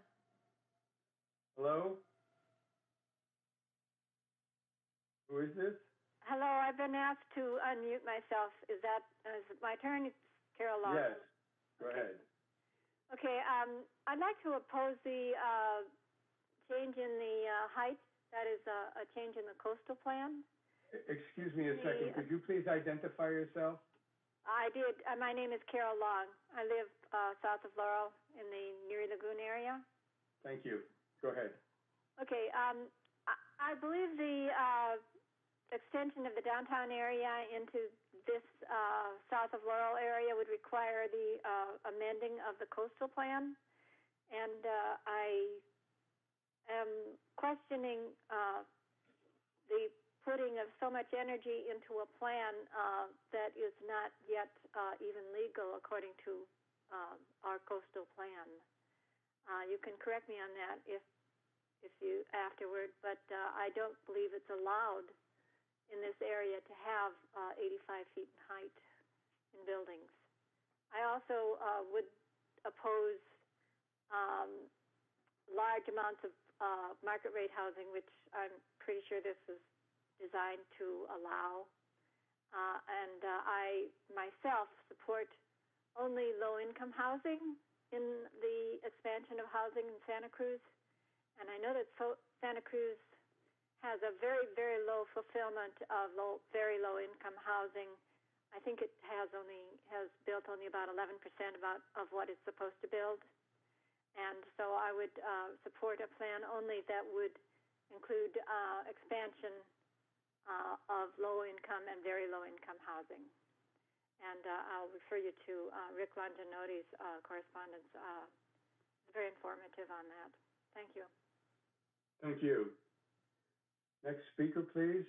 Hello? Who is this? Hello, I've been asked to unmute myself. Is it my turn? It's Carol Long. Yes, go ahead. Okay, I'd like to oppose the change in the height. That is a change in the coastal plan. Excuse me a second. Could you please identify yourself? I did. My name is Carol Long. I live south of Laurel in the Neary Lagoon area. Thank you. Go ahead. Okay, I believe the extension of the downtown area into this south of Laurel area would require the amending of the coastal plan. And I am questioning the putting of so much energy into a plan that is not yet even legal according to our coastal plan. You can correct me on that if you afterward, but I don't believe it's allowed in this area to have 85 feet in height in buildings. I also would oppose large amounts of market rate housing, which I'm pretty sure this is designed to allow. And I myself support only low-income housing in the expansion of housing in Santa Cruz. And I know that Santa Cruz has a very, very low fulfillment of very low-income housing. I think it has built only about 11% of what it's supposed to build. And so I would support a plan only that would include expansion of low-income and very low-income housing. And I'll refer you to Rick Longinotti's correspondence. It's very informative on that. Thank you. Thank you. Next speaker, please.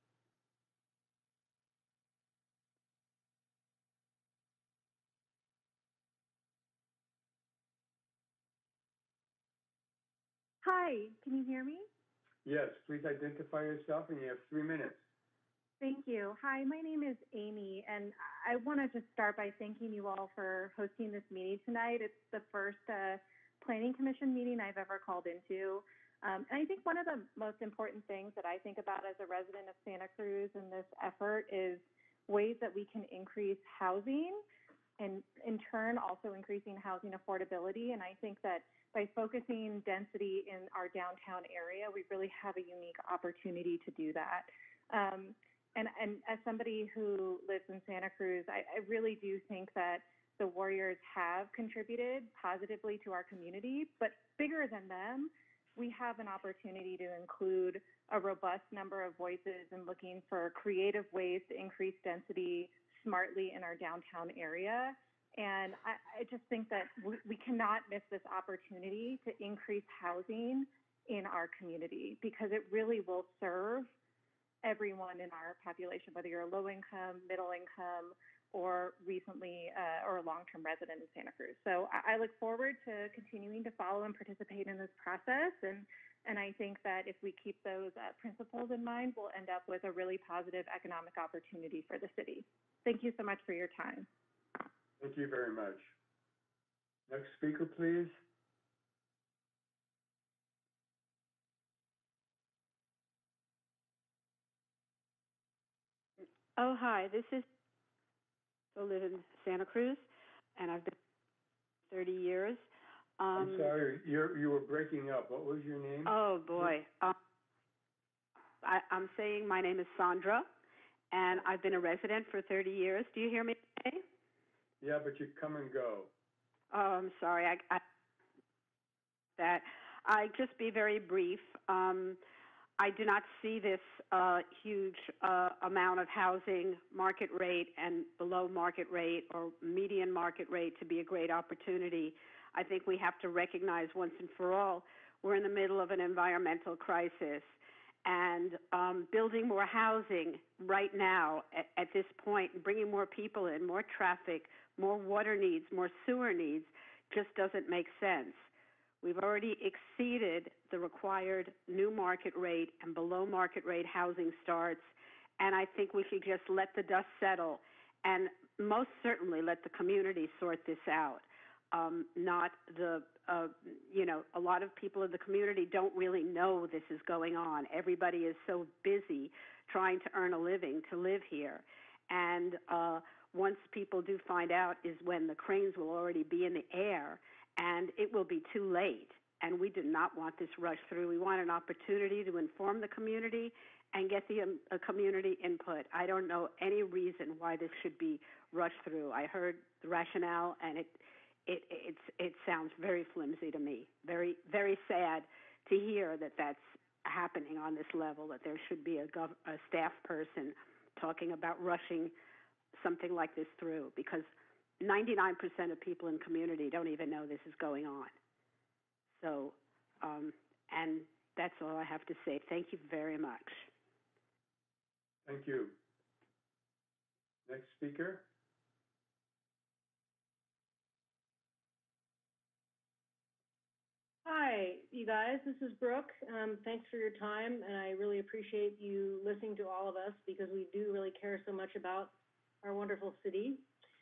Hi, can you hear me? Yes, please identify yourself, and you have 3 minutes. Thank you. Hi, my name is Amy, and I want to just start by thanking you all for hosting this meeting tonight. It's the first Planning Commission meeting I've ever called into. And I think one of the most important things that I think about as a resident of Santa Cruz in this effort is ways that we can increase housing and in turn also increasing housing affordability. And I think that by focusing density in our downtown area, we really have a unique opportunity to do that. And as somebody who lives in Santa Cruz, I really do think that the Warriors have contributed positively to our community, but bigger than them, we have an opportunity to include a robust number of voices in looking for creative ways to increase density smartly in our downtown area. And I just think that we cannot miss this opportunity to increase housing in our community because it really will serve everyone in our population, whether you're a low income, middle income, or recently or a long-term resident in Santa Cruz. So I look forward to continuing to follow and participate in this process. And I think that if we keep those principles in mind, we'll end up with a really positive economic opportunity for the city. Thank you so much for your time. Thank you very much. Next speaker, please. Oh, hi, this is, I live in Santa Cruz, and I've been 30 years. I'm sorry, you were breaking up. What was your name? Oh, boy. I'm saying my name is Sandra, and I've been a resident for 30 years. Do you hear me okay? Yeah, but you come and go. Oh, I'm sorry. I just be very brief. I do not see this huge amount of housing market rate and below market rate or median market rate to be a great opportunity. I think we have to recognize once and for all we're in the middle of an environmental crisis, and building more housing right now at this point, bringing more people in, more traffic, more water needs, more sewer needs, just doesn't make sense. We've already exceeded the required new market rate and below market rate housing starts, and I think we should just let the dust settle and most certainly let the community sort this out. not the, a lot of people in the community don't really know this is going on. Everybody is so busy trying to earn a living to live here. And once people do find out is when the cranes will already be in the air, and it will be too late. And we do not want this rushed through. We want an opportunity to inform the community and get the community input. I don't know any reason why this should be rushed through. I heard the rationale, and it sounds very flimsy to me. Very, very sad to hear that that's happening on this level, that there should be a staff person talking about rushing something like this through, because 99% of people in the community don't even know this is going on. So, and that's all I have to say. Thank you very much. Thank you. Next speaker. Hi, you guys. This is Brooke. Thanks for your time, and I really appreciate you listening to all of us because we do really care so much about our wonderful city.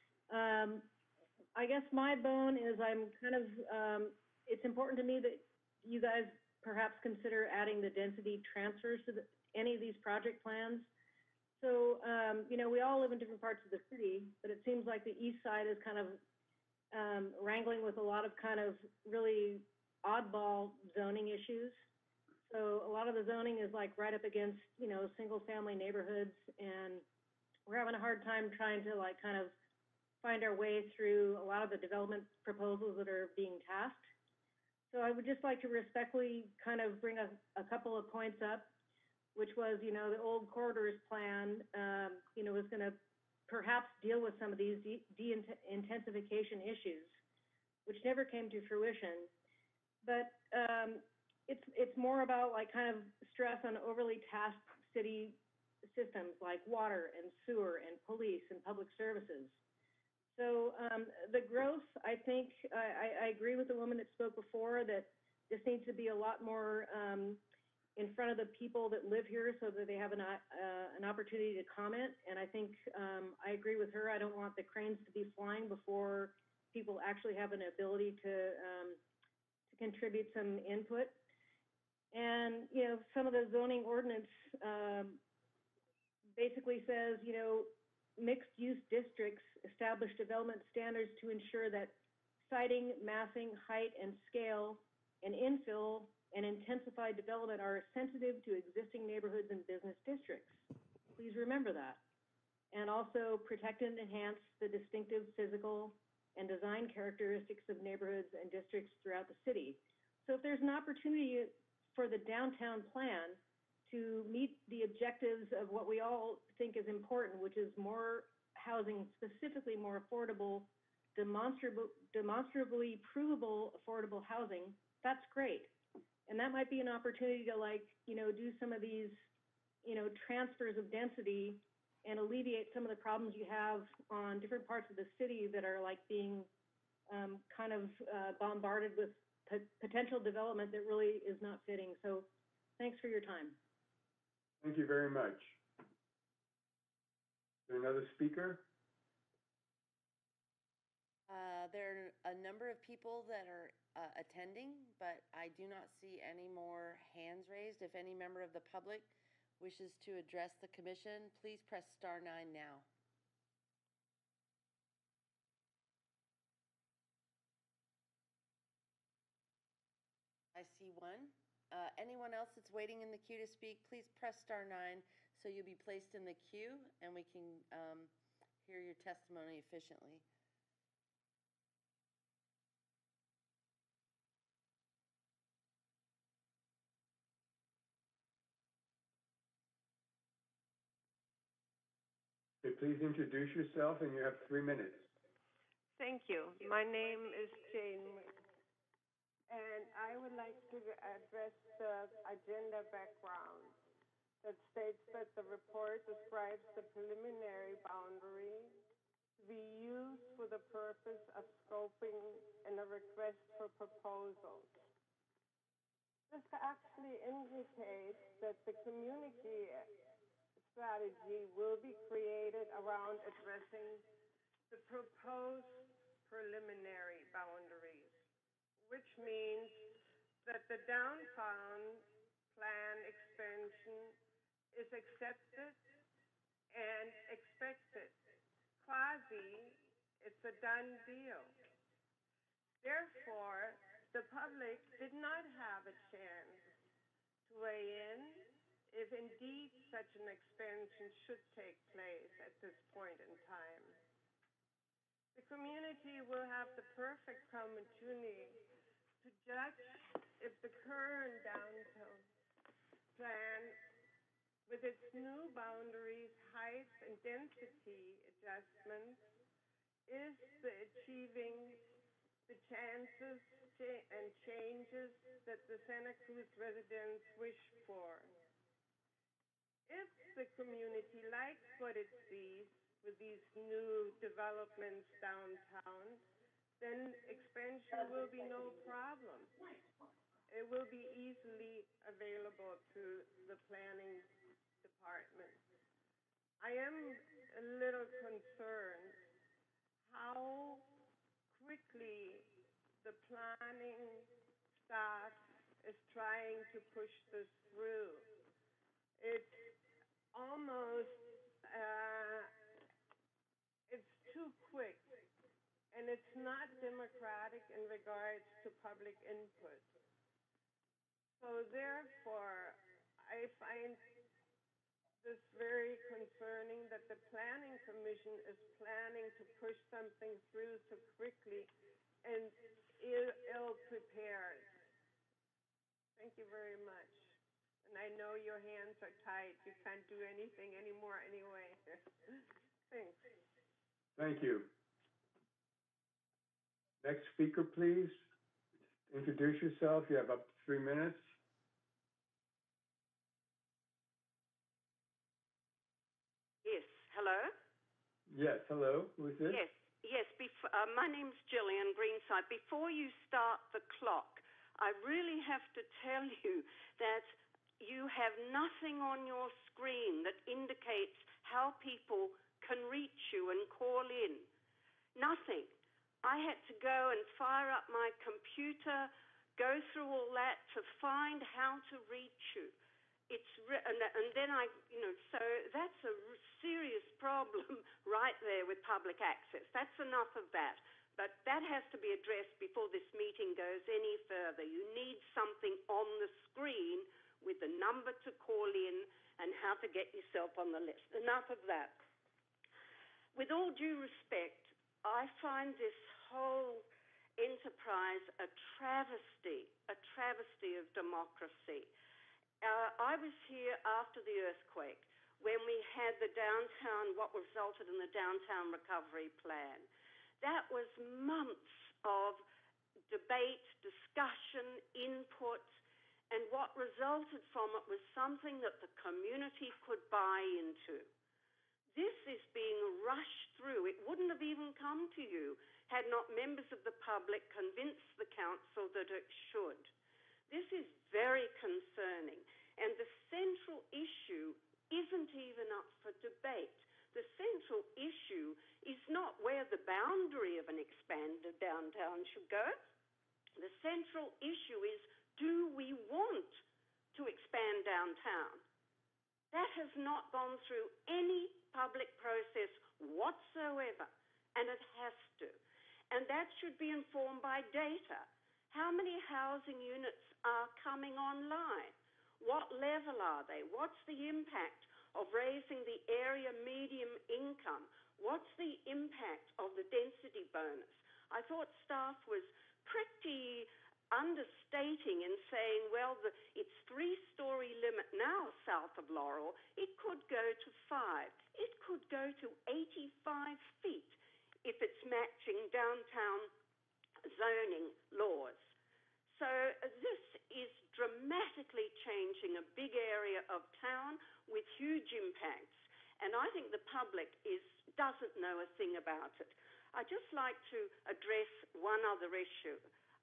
I guess my bone is it's important to me that you guys perhaps consider adding the density transfers to any of these project plans. So, we all live in different parts of the city, but it seems like the east side is kind of wrangling with a lot of kind of really oddball zoning issues. So a lot of the zoning is like right up against, single family neighborhoods, and we're having a hard time trying to like kind of find our way through a lot of the development proposals that are being tasked. So I would just like to respectfully kind of bring a couple of points up, which was, the old corridors plan, was going to perhaps deal with some of these de-intensification issues, which never came to fruition. But it's more about like kind of stress on overly tasked city systems like water and sewer and police and public services. So the growth, I think, I agree with the woman that spoke before that this needs to be a lot more in front of the people that live here so that they have an opportunity to comment. And I think I agree with her. I don't want the cranes to be flying before people actually have an ability to contribute some input. And, some of the zoning ordinance basically says, mixed-use districts establish development standards to ensure that siting, massing, height, and scale, and infill and intensified development are sensitive to existing neighborhoods and business districts. Please remember that. And also protect and enhance the distinctive physical and design characteristics of neighborhoods and districts throughout the city. So if there's an opportunity for the downtown plan to meet the objectives of what we all think is important, which is more housing, specifically more affordable, demonstrably provable affordable housing, that's great. And that might be an opportunity to do some of these, transfers of density and alleviate some of the problems you have on different parts of the city that are like being bombarded with potential development that really is not fitting. So thanks for your time. Thank you very much. Is there another speaker? There are a number of people that are attending, but I do not see any more hands raised. If any member of the public wishes to address the commission, please press *9 now. I see one. Anyone else that's waiting in the queue to speak, please press *9 so you'll be placed in the queue and we can hear your testimony efficiently. Okay, please introduce yourself, and you have 3 minutes. Thank you. My name is Jane, and I would like to address the agenda background that states that the report describes the preliminary boundary to be used for the purpose of scoping and a request for proposals. This actually indicates that the community strategy will be created around addressing the proposed preliminary boundaries, which means that the downtown plan expansion is accepted and expected. Quasi, it's a done deal. Therefore, the public did not have a chance to weigh in if indeed such an expansion should take place at this point in time. The community will have the perfect opportunity to judge if the current downtown plan, with its new boundaries, height, and density adjustments, is achieving the chances and changes that the Santa Cruz residents wish for. If the community likes what it sees with these new developments downtown, then expansion will be no problem. It will be easily available to the planning department. I am a little concerned how quickly the planning staff is trying to push this through. It's almost, it's too quick, and it's not democratic in regards to public input. So therefore, I find this very concerning that the Planning Commission is planning to push something through so quickly and ill-prepared. Thank you very much. And I know your hands are tied. You can't do anything anymore anyway. Thanks. Thank you. Next speaker, please. Introduce yourself. You have up to 3 minutes. Yes, hello? Yes, hello. Who is this? Yes. My name's Gillian Greenside. Before you start the clock, I really have to tell you that you have nothing on your screen that indicates how people can reach you and call in. Nothing. I had to go and fire up my computer, go through all that to find how to reach you. And then so that's a serious problem right there with public access. That's enough of that. But that has to be addressed before this meeting goes any further. You need something on the screen with the number to call in and how to get yourself on the list. Enough of that. With all due respect, I find this whole enterprise a travesty of democracy. I was here after the earthquake when we had the downtown, what resulted in the downtown recovery plan. That was months of debate, discussion, input, and what resulted from it was something that the community could buy into. This is being rushed through. It wouldn't have even come to you had not members of the public convinced the council that it should. This is very concerning, and the central issue isn't even up for debate. The central issue is not where the boundary of an expanded downtown should go. The central issue is, do we want to expand downtown? That has not gone through any public process whatsoever, and it has to. And that should be informed by data. How many housing units are coming online? What level are they? What's the impact of raising the area median income? What's the impact of the density bonus? I thought staff was pretty understating in saying, well, it's 3-story limit now south of Laurel. It could go to 5. It could go to 85 feet if it's matching downtown zoning laws. So this is dramatically changing a big area of town with huge impacts. And I think the public doesn't know a thing about it. I'd just like to address one other issue.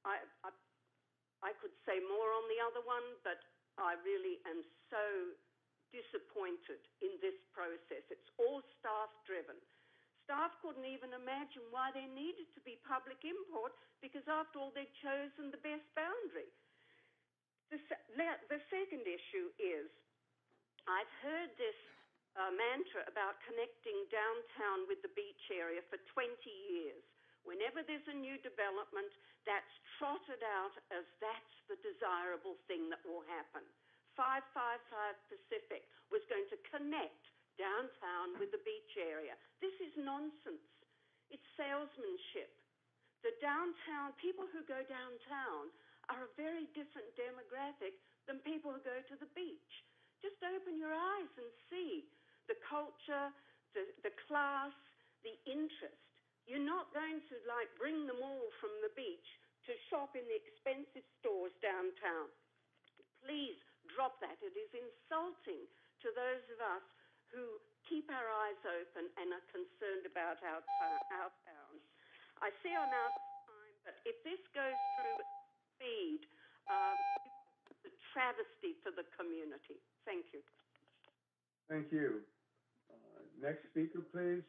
I could say more on the other one, but I really am so disappointed in this process. It's all staff-driven. Staff couldn't even imagine why there needed to be public input because, after all, they'd chosen the best boundary. The second issue is I've heard this mantra about connecting downtown with the beach area for 20 years. Whenever there's a new development, that's trotted out as that's the desirable thing that will happen. 555 Pacific was going to connect downtown with the beach area. This is nonsense. It's salesmanship. The downtown, people who go downtown are a very different demographic than people who go to the beach. Just open your eyes and see the culture, the class, the interest. You're not going to bring them all from the beach to shop in the expensive stores downtown. Please drop that. It is insulting to those of us who keep our eyes open and are concerned about our town. I see I'm out of time, but if this goes through speed, it's a travesty for the community. Thank you. Thank you. Next speaker, please.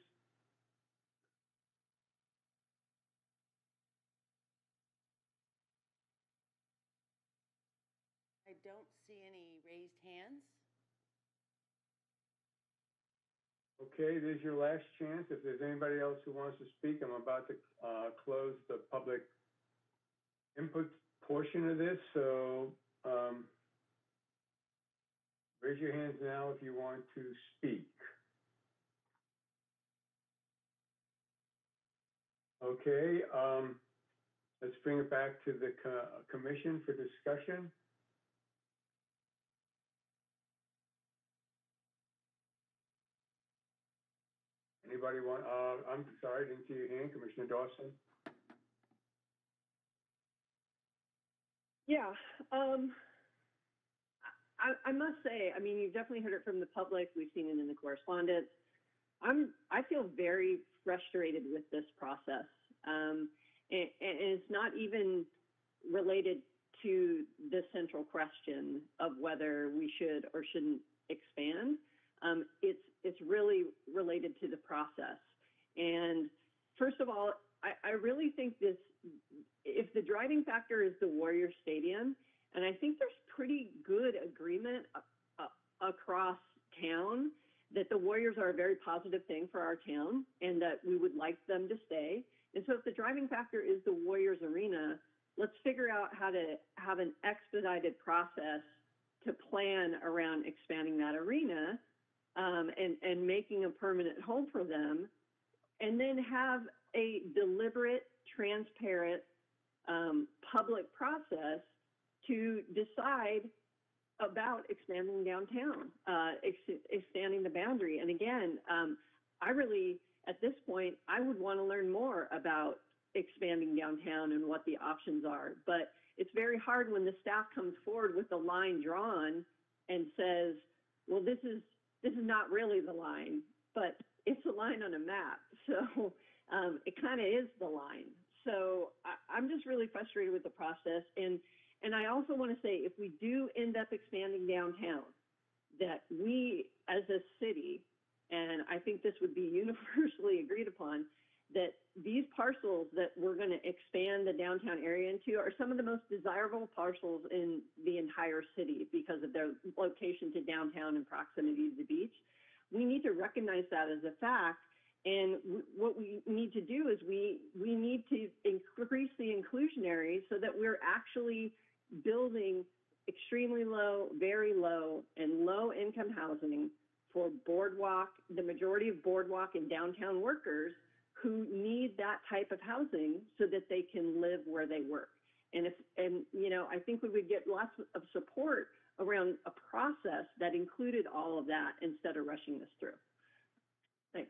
I don't see any raised hands. Okay, this is your last chance. If there's anybody else who wants to speak, I'm about to close the public input portion of this. So raise your hands now if you want to speak. Okay, let's bring it back to the commission for discussion. Anybody want, I'm sorry, I didn't see your hand, Commissioner Dawson. Yeah, I must say, I mean, you've definitely heard it from the public. We've seen it in the correspondence. I feel very frustrated with this process. And it's not even related to the central question of whether we should or shouldn't expand. It's really related to the process. And first of all, I really think this, if the driving factor is the Warrior Stadium, and I think there's pretty good agreement across town that the Warriors are a very positive thing for our town and that we would like them to stay. And so if the driving factor is the Warriors Arena, let's figure out how to have an expedited process to plan around expanding that arena and making a permanent home for them, and then have a deliberate, transparent, public process to decide about expanding downtown, expanding the boundary. And again, I really, at this point, I would want to learn more about expanding downtown and what the options are. But it's very hard when the staff comes forward with a line drawn and says, well, this is not really the line, but it's a line on a map. So it kind of is the line. So I'm just really frustrated with the process. And I also want to say, if we do end up expanding downtown, that we as a city, and I think this would be universally agreed upon, that these parcels that we're going to expand the downtown area into are some of the most desirable parcels in the entire city because of their location to downtown and proximity to the beach. We need to recognize that as a fact. And what we need to do is we need to increase the inclusionary so that we're actually building extremely low, very low, and low income housing for boardwalk, the majority of boardwalk and downtown workers who need that type of housing so that they can live where they work. And I think we would get lots of support around a process that included all of that instead of rushing this through. Thanks.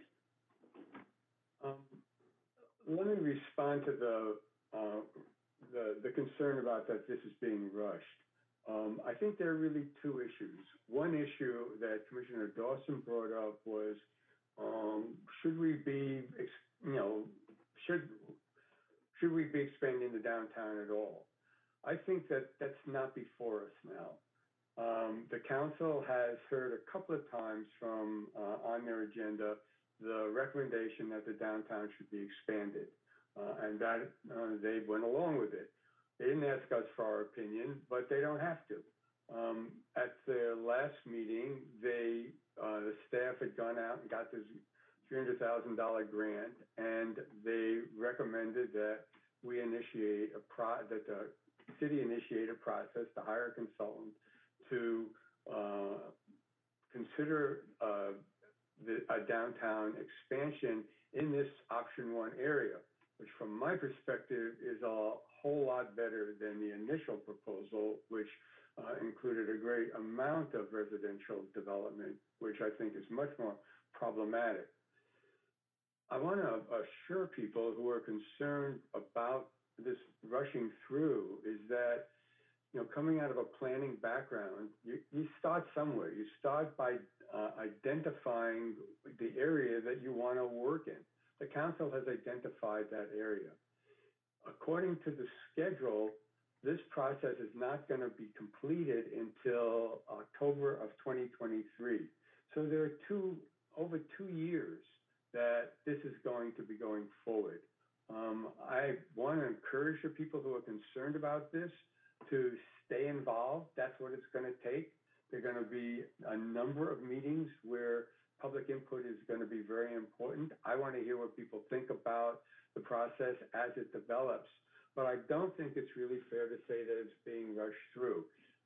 Let me respond to the concern about that this is being rushed. I think there are really two issues. One issue that Commissioner Dawson brought up was, should we be expanding the downtown at all? I think that that's not before us now. The council has heard a couple of times from on their agenda the recommendation that the downtown should be expanded. And that they went along with it. They didn't ask us for our opinion, but they don't have to. At their last meeting, the staff had gone out and got this $300,000 grant, and they recommended that we initiate that the city initiate a process to hire a consultant to consider a downtown expansion in this option 1 area, which from my perspective is a whole lot better than the initial proposal, which included a great amount of residential development, which I think is much more problematic. I want to assure people who are concerned about this rushing through is that, coming out of a planning background, you start somewhere. You start by identifying the area that you want to work in. The council has identified that area. According to the schedule, this process is not going to be completed until October of 2023. So there are over 2 years that this is going to be going forward. I want to encourage the people who are concerned about this to stay involved. That's what it's going to take. There are going to be a number of meetings where public input is going to be very important. I want to hear what people think about the process as it develops, but I don't think it's really fair to say that it's being rushed through.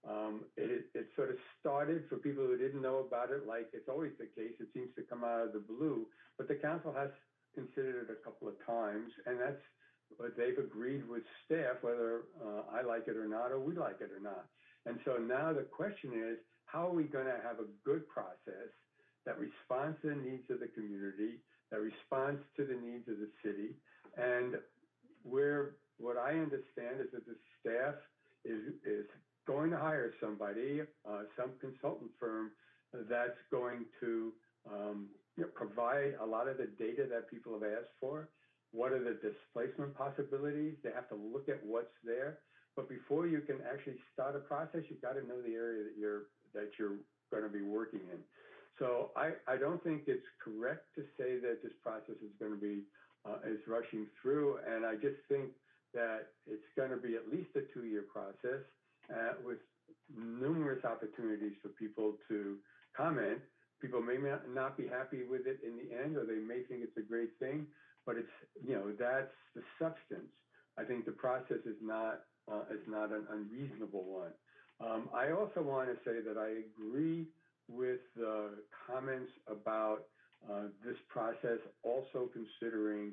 It sort of started for people who didn't know about it, like it's always the case. It seems to come out of the blue, but the council has considered it a couple of times, and that's what they've agreed with staff, whether I like it or not, or we like it or not. And so now the question is, how are we going to have a good process that responds to the needs of the community, that responds to the needs of the city, and what I understand is that the staff is going to hire somebody, some consultant firm that's going to provide a lot of the data that people have asked for. What are the displacement possibilities? They have to look at what's there. But before you can actually start a process, you've got to know the area that you're going to be working in. So I don't think it's correct to say that this process is going to be is rushing through, and I just think that it's going to be at least a 2-year process with numerous opportunities for people to comment. People may not be happy with it in the end, or they may think it's a great thing, but it's, that's the substance. I think the process is not an unreasonable one. I also want to say that I agree with the comments about this process also considering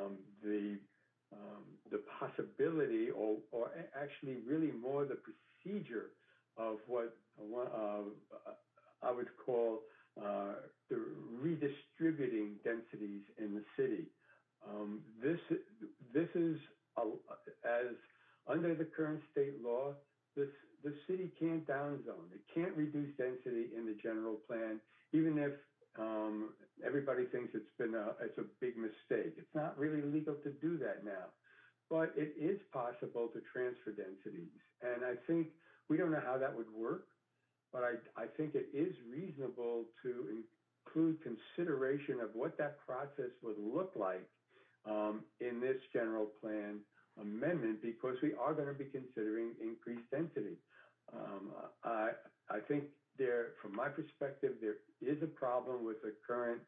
the possibility, or actually really more the procedure of what I would call the redistributing densities in the city. This is, as under the current state law, the city can't downzone. It can't reduce density in the general plan, even if everybody thinks it's a big mistake. It's not really legal to do that now, but it is possible to transfer densities. And I think, we don't know how that would work, but I think it is reasonable to include consideration of what that process would look like in this general plan amendment, because we are going to be considering increased density. I think from my perspective, there is a problem with the current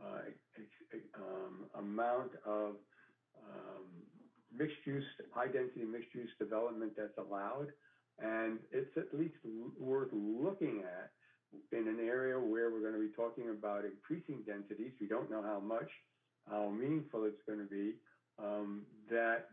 amount of mixed-use, high-density mixed-use development that's allowed, and it's at least worth looking at in an area where we're going to be talking about increasing densities. We don't know how much, how meaningful it's going to be, that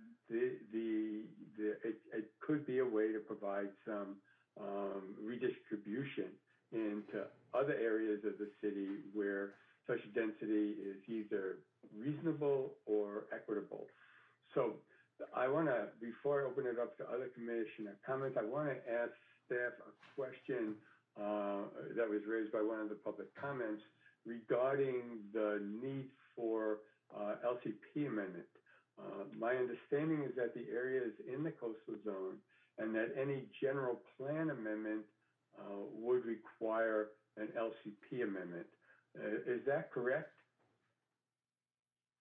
it could be a way to provide some redistribution into other areas of the city where such density is either reasonable or equitable. So I want to, before I open it up to other commissioner comments, I want to ask staff a question that was raised by one of the public comments regarding the need for LCP amendment. My understanding is that the area is in the coastal zone and that any general plan amendment would require an LCP amendment. Is that correct?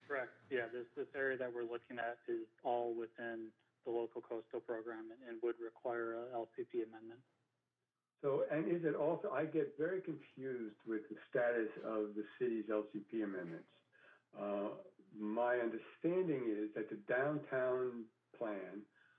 Correct. Yeah, this area that we're looking at is all within the local coastal program and would require a LCP amendment. So, and is it also, I get very confused with the status of the city's LCP amendments. My understanding is that the downtown plan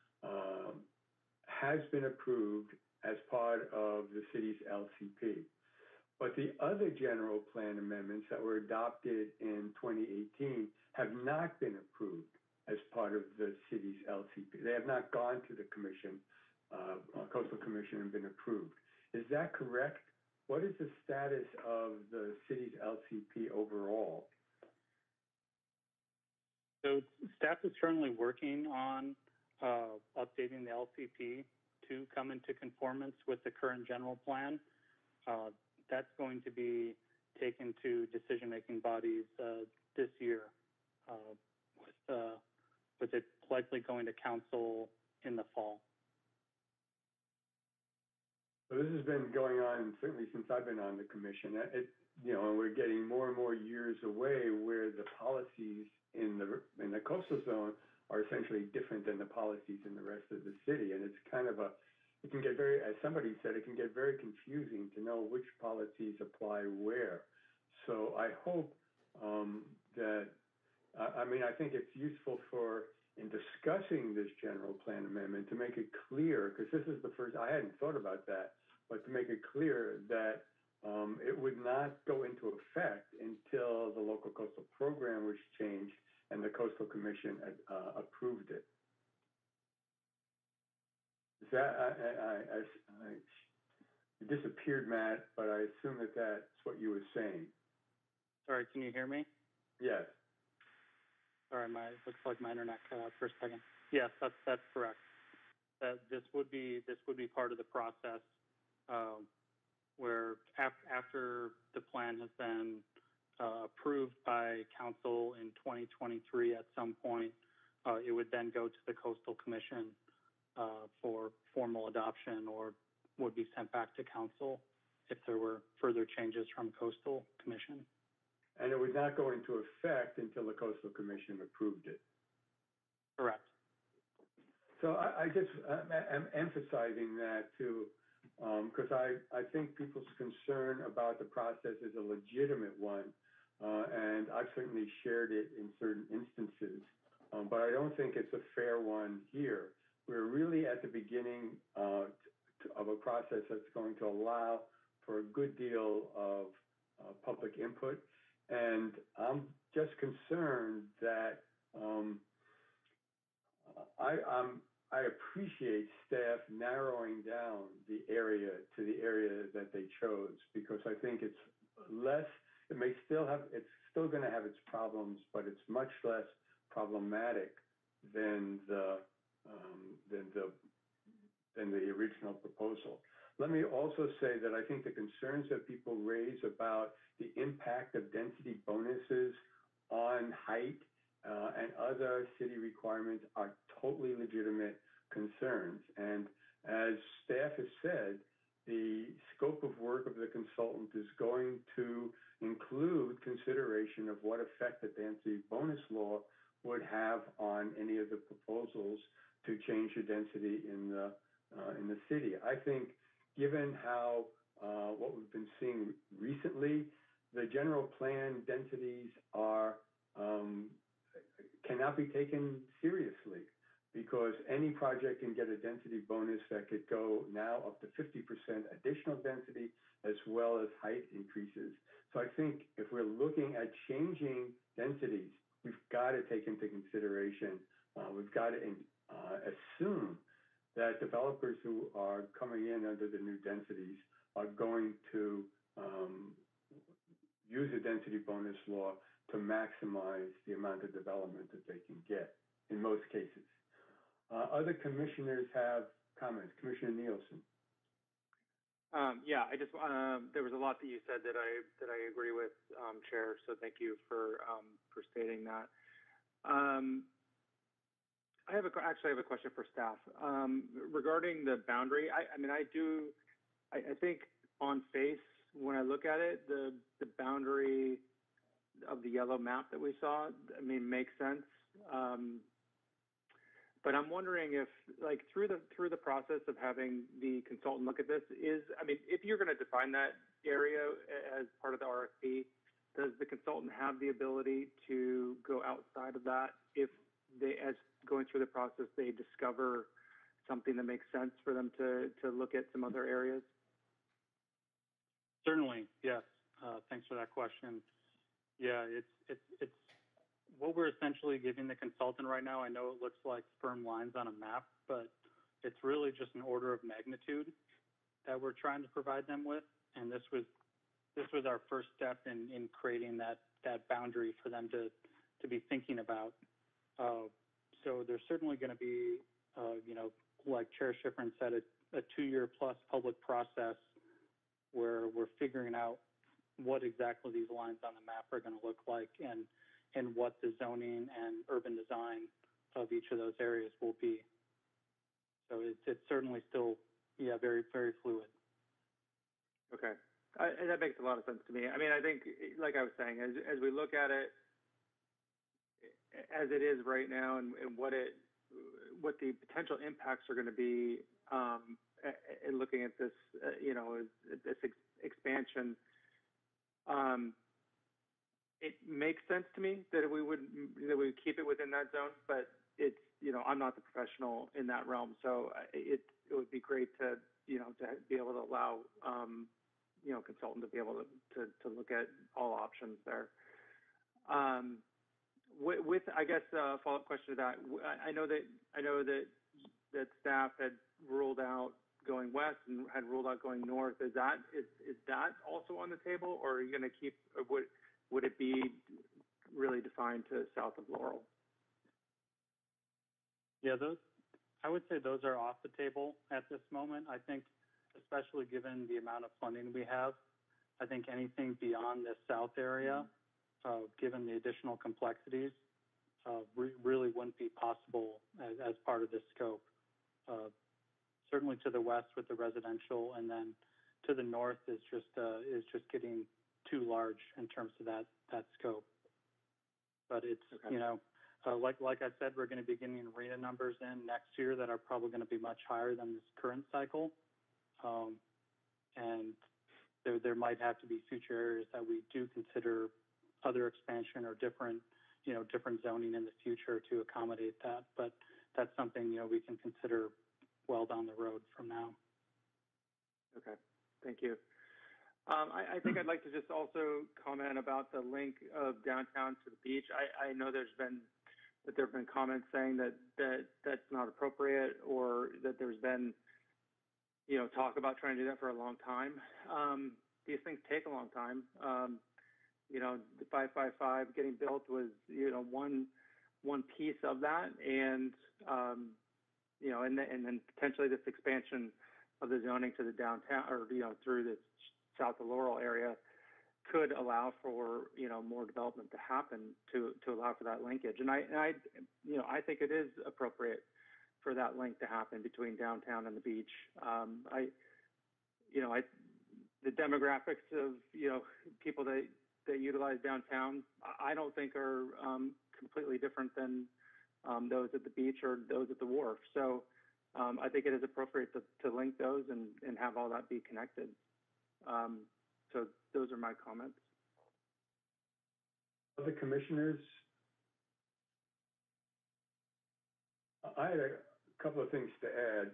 has been approved as part of the city's LCP. But the other general plan amendments that were adopted in 2018 have not been approved as part of the city's LCP. They have not gone to the commission, Coastal Commission, and been approved. Is that correct? What is the status of the city's LCP overall? So staff is currently working on updating the LCP to come into conformance with the current general plan. That's going to be taken to decision-making bodies this year, with it likely going to council in the fall. So this has been going on certainly since I've been on the commission. And we're getting more and more years away where the policies in the coastal zone are essentially different than the policies in the rest of the city. And it's kind of it can get very, as somebody said, it can get very confusing to know which policies apply where. So I hope that, I think it's useful in discussing this general plan amendment to make it clear, because this is the first, I hadn't thought about that, but to make it clear that it would not go into effect until the local coastal program was changed and the Coastal Commission approved it. Is that, it disappeared, Matt, but I assume that that's what you were saying. Sorry, can you hear me? Yes. Sorry, looks like my internet cut out for a second. Yes, that's correct. This would be part of the process where after the plan has been approved by council in 2023 at some point, it would then go to the Coastal Commission for formal adoption, or would be sent back to council if there were further changes from Coastal Commission. And it would not go into effect until the Coastal Commission approved it. Correct. So I just am emphasizing that too, because I think people's concern about the process is a legitimate one, and I've certainly shared it in certain instances, but I don't think it's a fair one here. We're really at the beginning of a process that's going to allow for a good deal of public input. And I'm just concerned that I appreciate staff narrowing down the area to the area that they chose, because I think it's less, it's still going to have its problems, but it's much less problematic than the original proposal. Let me also say that I think the concerns that people raise about the impact of density bonuses on height and other city requirements are totally legitimate concerns. And as staff has said, the scope of work of the consultant is going to include consideration of what effect the density bonus law would have on any of the proposals to change the density in the city. I think, given how what we've been seeing recently, the general plan densities cannot be taken seriously, because any project can get a density bonus that could go now up to 50% additional density, as well as height increases. So I think if we're looking at changing densities, we've got to take into consideration, we've got to assume that developers who are coming in under the new densities are going to use a density bonus law to maximize the amount of development that they can get in most cases. Other commissioners have comments. Commissioner Nielsen. Yeah, I just there was a lot that you said that I agree with, Chair. So thank you for stating that. I actually have a question for staff regarding the boundary. I think on face, when I look at it, the boundary the yellow map that we saw, I mean, makes sense. But I'm wondering if, like, through the process of having the consultant look at this, if you're going to define that area as part of the RFP, does the consultant have the ability to go outside of that if they, as going through the process, they discover something that makes sense for them to look at some other areas? Certainly, yes. Thanks for that question. Yeah, it's what we're essentially giving the consultant right now. I know it looks like firm lines on a map, but it's really just an order of magnitude that we're trying to provide them with. And this was our first step in creating that boundary for them to be thinking about. So there's certainly going to be, like Chair Schifrin said, a 2-year plus public process where we're figuring out what exactly these lines on the map are going to look like and what the zoning and urban design of each of those areas will be. So it's certainly still, very, very fluid. Okay. That makes a lot of sense to me. I mean, I think, like I was saying, as we look at it as it is right now and what the potential impacts are going to be in looking at this, this expansion, it makes sense to me that we would keep it within that zone, but it's, I'm not the professional in that realm, so it would be great to be able to allow consultant to be able to look at all options there. With I guess a follow-up question to that, I know that staff had ruled out going west and had ruled out going north. Is that also on the table, or are you going to keep? Would it be really defined to south of Laurel? Yeah, I would say those are off the table at this moment. I think, especially given the amount of funding we have, I think anything beyond this south area, given the additional complexities, really wouldn't be possible as part of this scope. Certainly to the west with the residential, and then to the north is just getting too large in terms of that scope. But it's, okay. Like I said, we're going to be getting arena numbers in next year that are probably going to be much higher than this current cycle. And there might have to be future areas that we do consider other expansion or different zoning in the future to accommodate that. But that's something, we can consider well down the road from now. Okay, thank you. I think I'd like to just also comment about the link of downtown to the beach. I know there have been comments saying that that's not appropriate, or that there's been, talk about trying to do that for a long time. These things take a long time. The 555 getting built was, one piece of that, and and then potentially this expansion of the zoning to the downtown, or through the south of Laurel area, could allow for more development to happen to allow for that linkage. And I think it is appropriate for that link to happen between downtown and the beach. The demographics of people that utilize downtown, I don't think are completely different than those at the beach or those at the wharf. So I think it is appropriate to link those and have all that be connected. So those are my comments. Other commissioners? I had a couple of things to add.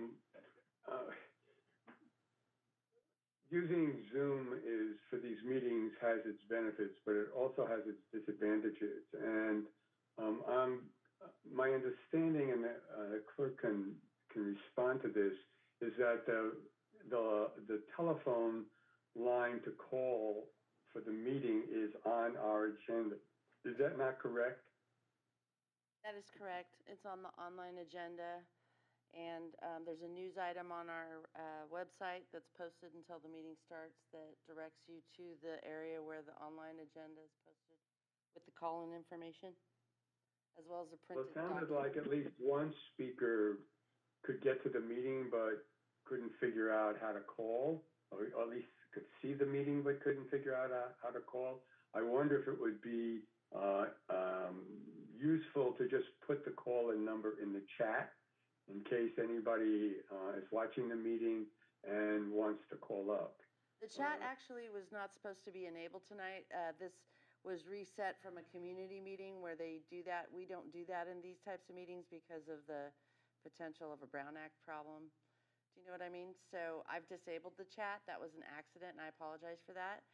Using Zoom for these meetings has its benefits, but it also has its disadvantages. And my understanding, and the clerk can respond to this, is that the telephone line to call for the meeting is on our agenda. Is that not correct? That is correct. It's on the online agenda, and there's a news item on our website that's posted until the meeting starts that directs you to the area where the online agenda is posted with the call-in information, as well as the printed Well, it sounded document. like at least one speaker could get to the meeting but couldn't figure out how to call, or at least could see the meeting but couldn't figure out how to call. I wonder if it would be useful to just put the call-in number in the chat in case anybody is watching the meeting and wants to call up. The chat actually was not supposed to be enabled tonight. This was reset from a community meeting where they do that. We don't do that in these types of meetings because of the potential of a Brown Act problem. Do you know what I mean? So I've disabled the chat. That was an accident, and I apologize for that.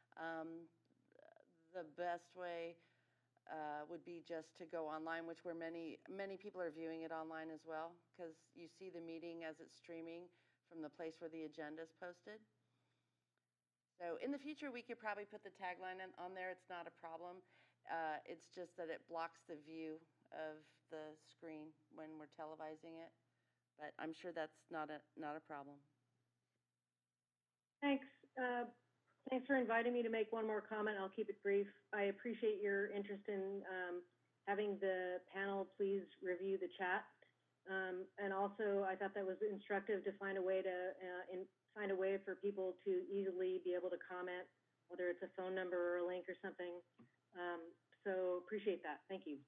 The best way would be just to go online, which where many people are viewing it online as well, because you see the meeting as it's streaming from the place where the agenda is posted. So in the future, we could probably put the tagline on there. It's not a problem. It's just that it blocks the view of the screen when we're televising it. But I'm sure that's not a problem. Thanks. Thanks for inviting me to make one more comment. I'll keep it brief. I appreciate your interest in having the panel please review the chat. And also, I thought that was instructive to find a way for people to easily be able to comment, whether it's a phone number or a link or something. So appreciate that. Thank you.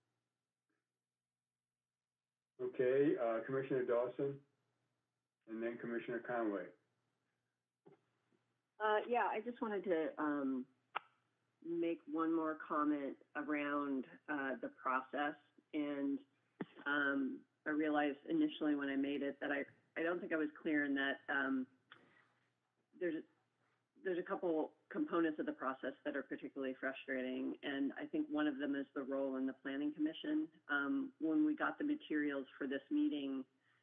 Okay, Commissioner Dawson, and then Commissioner Conway. Yeah, I just wanted to make one more comment around the process. And I realized initially when I made it that I don't think I was clear in that there's a couple components of the process that are particularly frustrating, and I think one of them is the role in the Planning Commission. When we got the materials for this meeting,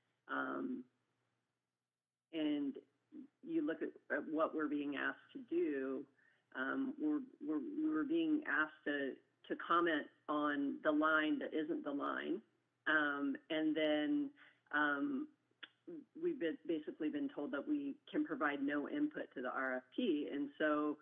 and you look at what we're being asked to do, we're being asked to comment on the line that isn't the line, and then we've basically been told that we can provide no input to the RFP. And so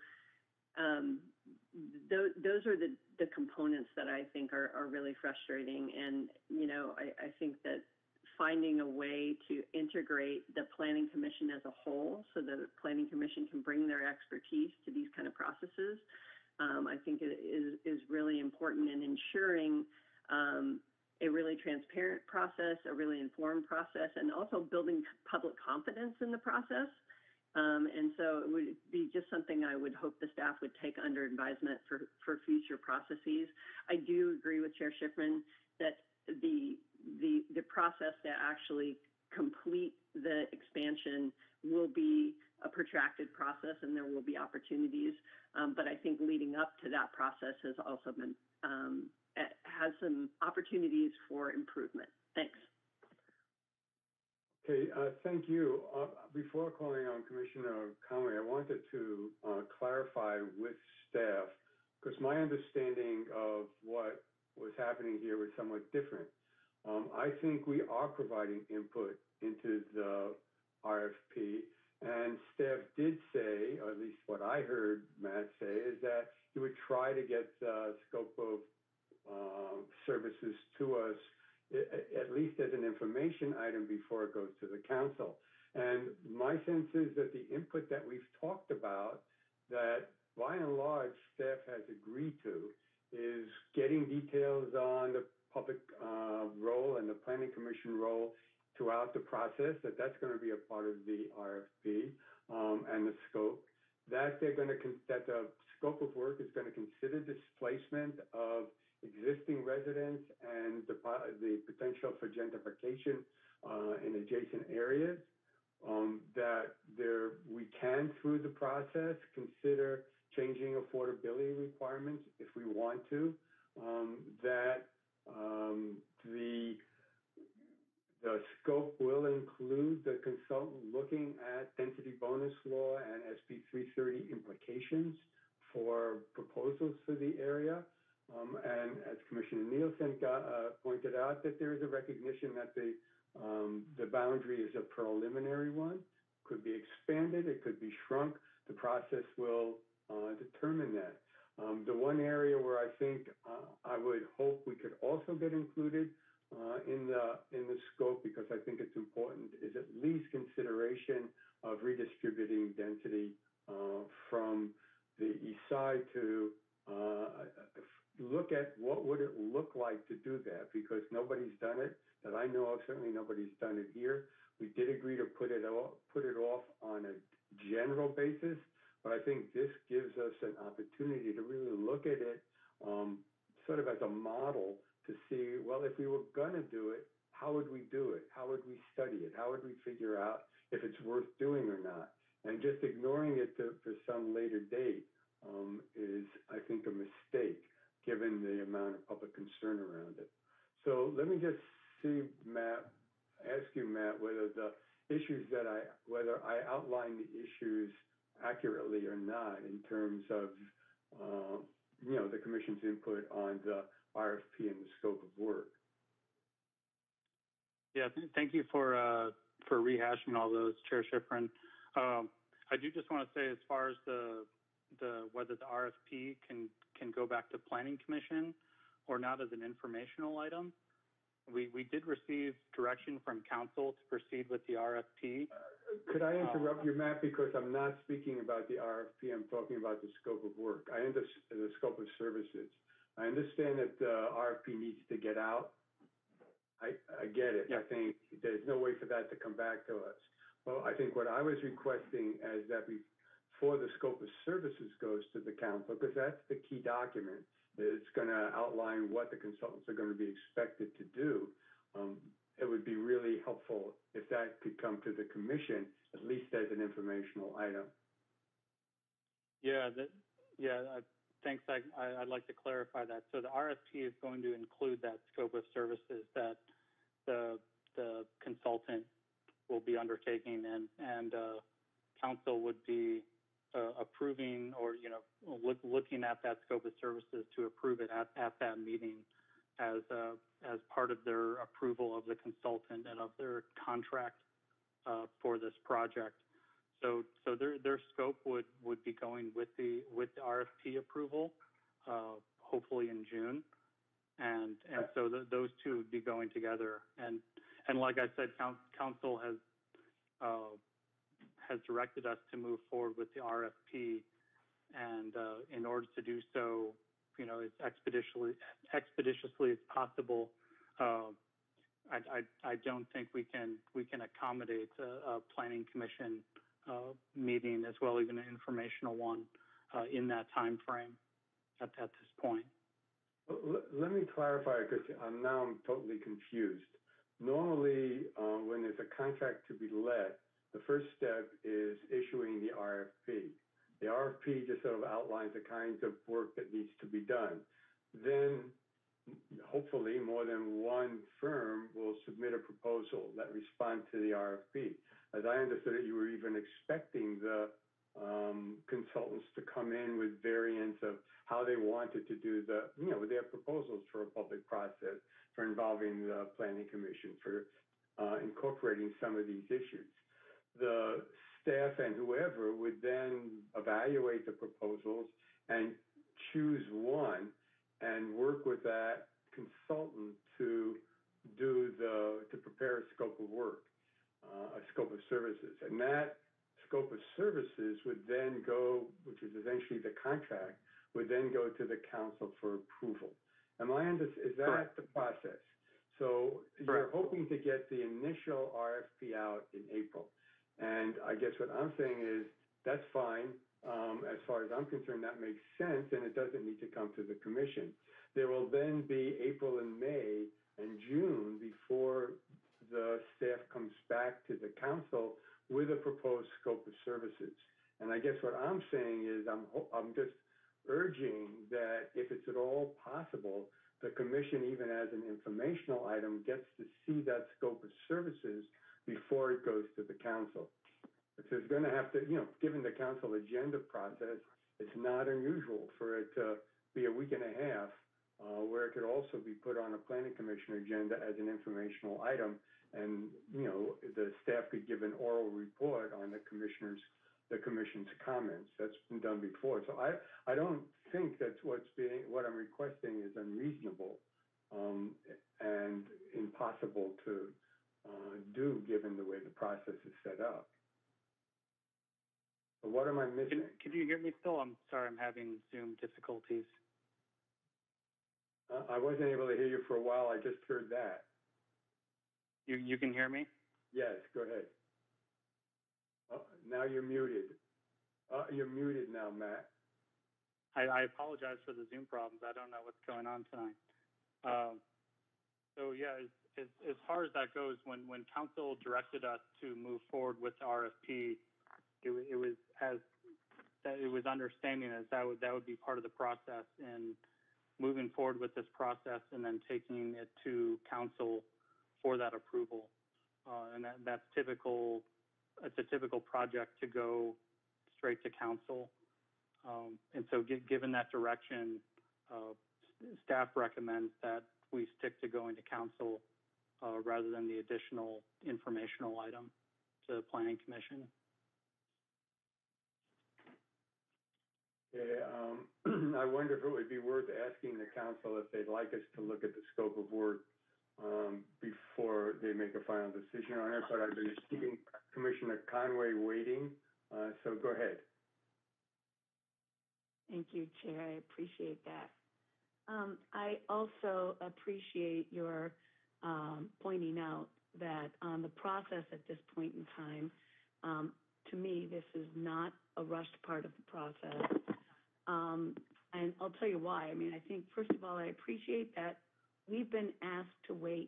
those are the components that I think are really frustrating. And, you know, I think that finding a way to integrate the Planning Commission as a whole so that the Planning Commission can bring their expertise to these kind of processes, I think is really important in ensuring a really transparent process, a really informed process, and also building public confidence in the process. And so it would be just something I would hope the staff would take under advisement for future processes. I do agree with Chair Schiffman that the process to actually complete the expansion will be a protracted process, and there will be opportunities. But I think leading up to that process has also been has some opportunities for improvement. Thanks. Okay, thank you. Before calling on Commissioner Conway, I wanted to clarify with staff, because my understanding of what was happening here was somewhat different. I think we are providing input into the RFP, and staff did say, or at least what I heard Matt say, is that he would try to get the scope of services to us, at least as an information item before it goes to the council. And my sense is that the input that we've talked about, that by and large staff has agreed to, is getting details on the public role and the Planning Commission role throughout the process, that's going to be a part of the RFP and the scope. That the scope of work is going to consider displacement of existing residents and the potential for gentrification in adjacent areas. That we can, through the process, consider changing affordability requirements if we want to. That the scope will include the consultant looking at density bonus law and SB 330 implications for proposals for the area. And as Commissioner Nielsen pointed out, that there is a recognition that the boundary is a preliminary one, could be expanded, it could be shrunk. The process will determine that. The one area where I think I would hope we could also get included in the scope, because I think it's important, is at least consideration of redistributing density from the east side to look at what would it look like to do that, because nobody's done it that I know of. Certainly nobody's done it here. We did agree to put it off on a general basis, but I think this gives us an opportunity to really look at it sort of as a model to see, well, if we were going to do it, how would we do it? How would we study it? How would we figure out if it's worth doing or not? And just ignoring it for some later date is, I think, a mistake, given the amount of public concern around it. So let me just ask you, Matt, whether whether I outlined the issues accurately or not in terms of, the Commission's input on the RFP and the scope of work. Yeah, thank you for rehashing all those, Chair Schifrin. I do just want to say, as far as whether the RFP can go back to Planning Commission or not as an informational item, we did receive direction from Council to proceed with the RFP. Could I interrupt you, Matt, because I'm not speaking about the RFP, I'm talking about the scope of work. The scope of services. I understand that the RFP needs to get out. I get it. I think there's no way for that to come back to us. Well, I think what I was requesting is that before the scope of services goes to the council, because that's the key document, it's going to outline what the consultants are going to be expected to do. It would be really helpful if that could come to the commission, at least as an informational item. Thanks. I'd like to clarify that. So the RFP is going to include that scope of services that the consultant will be undertaking, and council would be approving or looking at that scope of services to approve it at that meeting as part of their approval of the consultant and of their contract for this project. So their scope would be going with the RFP approval, hopefully in June, and so those two would be going together. And like I said, council has directed us to move forward with the RFP, and in order to do so, as expeditiously as possible. I don't think we can accommodate a planning commission meeting as well, even an informational one, in that time frame at this point. Let me clarify, because I'm totally confused. Normally, when there's a contract to be let, the first step is issuing the RFP. The RFP just sort of outlines the kinds of work that needs to be done. Then, hopefully, more than one firm will submit a proposal that responds to the RFP. As I understood it, you were even expecting the consultants to come in with variants of how they wanted to do their proposals for a public process, for involving the Planning Commission, for incorporating some of these issues. The staff and whoever would then evaluate the proposals and choose one and work with that consultant to prepare a scope of work, a scope of services. And that scope of services would then go, which is essentially the contract, would then go to the council for approval. Is that Correct. The process? So you're hoping to get the initial RFP out in April. And I guess what I'm saying is that's fine. As far as I'm concerned, that makes sense, and it doesn't need to come to the commission. There will then be April and May and June before the staff comes back to the council with a proposed scope of services. And I guess what I'm saying is I'm just urging that if it's at all possible, the commission, even as an informational item, gets to see that scope of services before it goes to the council. Because it's going to have to, given the council agenda process, it's not unusual for it to be a week and a half, where it could also be put on a planning commission agenda as an informational item, and the staff could give an oral report on the commission's comments. That's been done before. So I don't think that's what I'm requesting is unreasonable and impossible to do, given the way the process is set up. What am I missing? Can you hear me still? I'm sorry, I'm having Zoom difficulties. I wasn't able to hear you for a while. I just heard that. You can hear me? Yes, go ahead. Now you're muted. You're muted now, Matt. I apologize for the Zoom problems. I don't know what's going on tonight. So yeah, as far as that goes, when council directed us to move forward with the RFP, it was understanding as that would be part of the process in moving forward with this process and then taking it to council for that approval. And that's typical. It's a typical project to go straight to council. And so given that direction, staff recommends that we stick to going to council rather than the additional informational item to the Planning Commission. Yeah, I wonder if it would be worth asking the council if they'd like us to look at the scope of work before they make a final decision on it, but I've been keeping Commissioner Conway waiting, so go ahead. Thank you, Chair. I appreciate that. I also appreciate your pointing out that on the process at this point in time, to me, this is not a rushed part of the process. And I'll tell you why. I mean, I think, first of all, I appreciate that we've been asked to weigh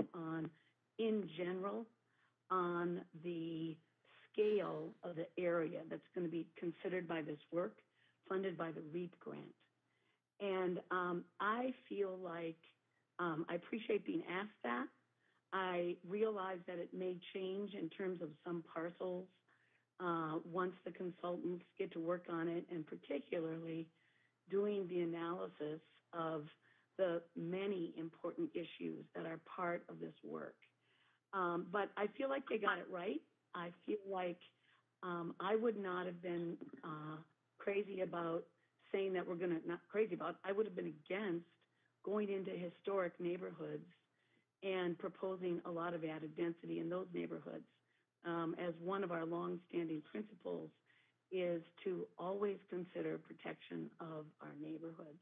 in general, on the scale of the area that's going to be considered by this work, funded by the REAP grant. And I feel like I appreciate being asked that. I realize that it may change in terms of some parcels once the consultants get to work on it, and particularly doing the analysis of the many important issues that are part of this work. But I feel like they got it right. I feel like I would not have been crazy about saying that we're going to, not crazy about, I would have been against going into historic neighborhoods and proposing a lot of added density in those neighborhoods. As one of our longstanding principles is to always consider protection of our neighborhoods.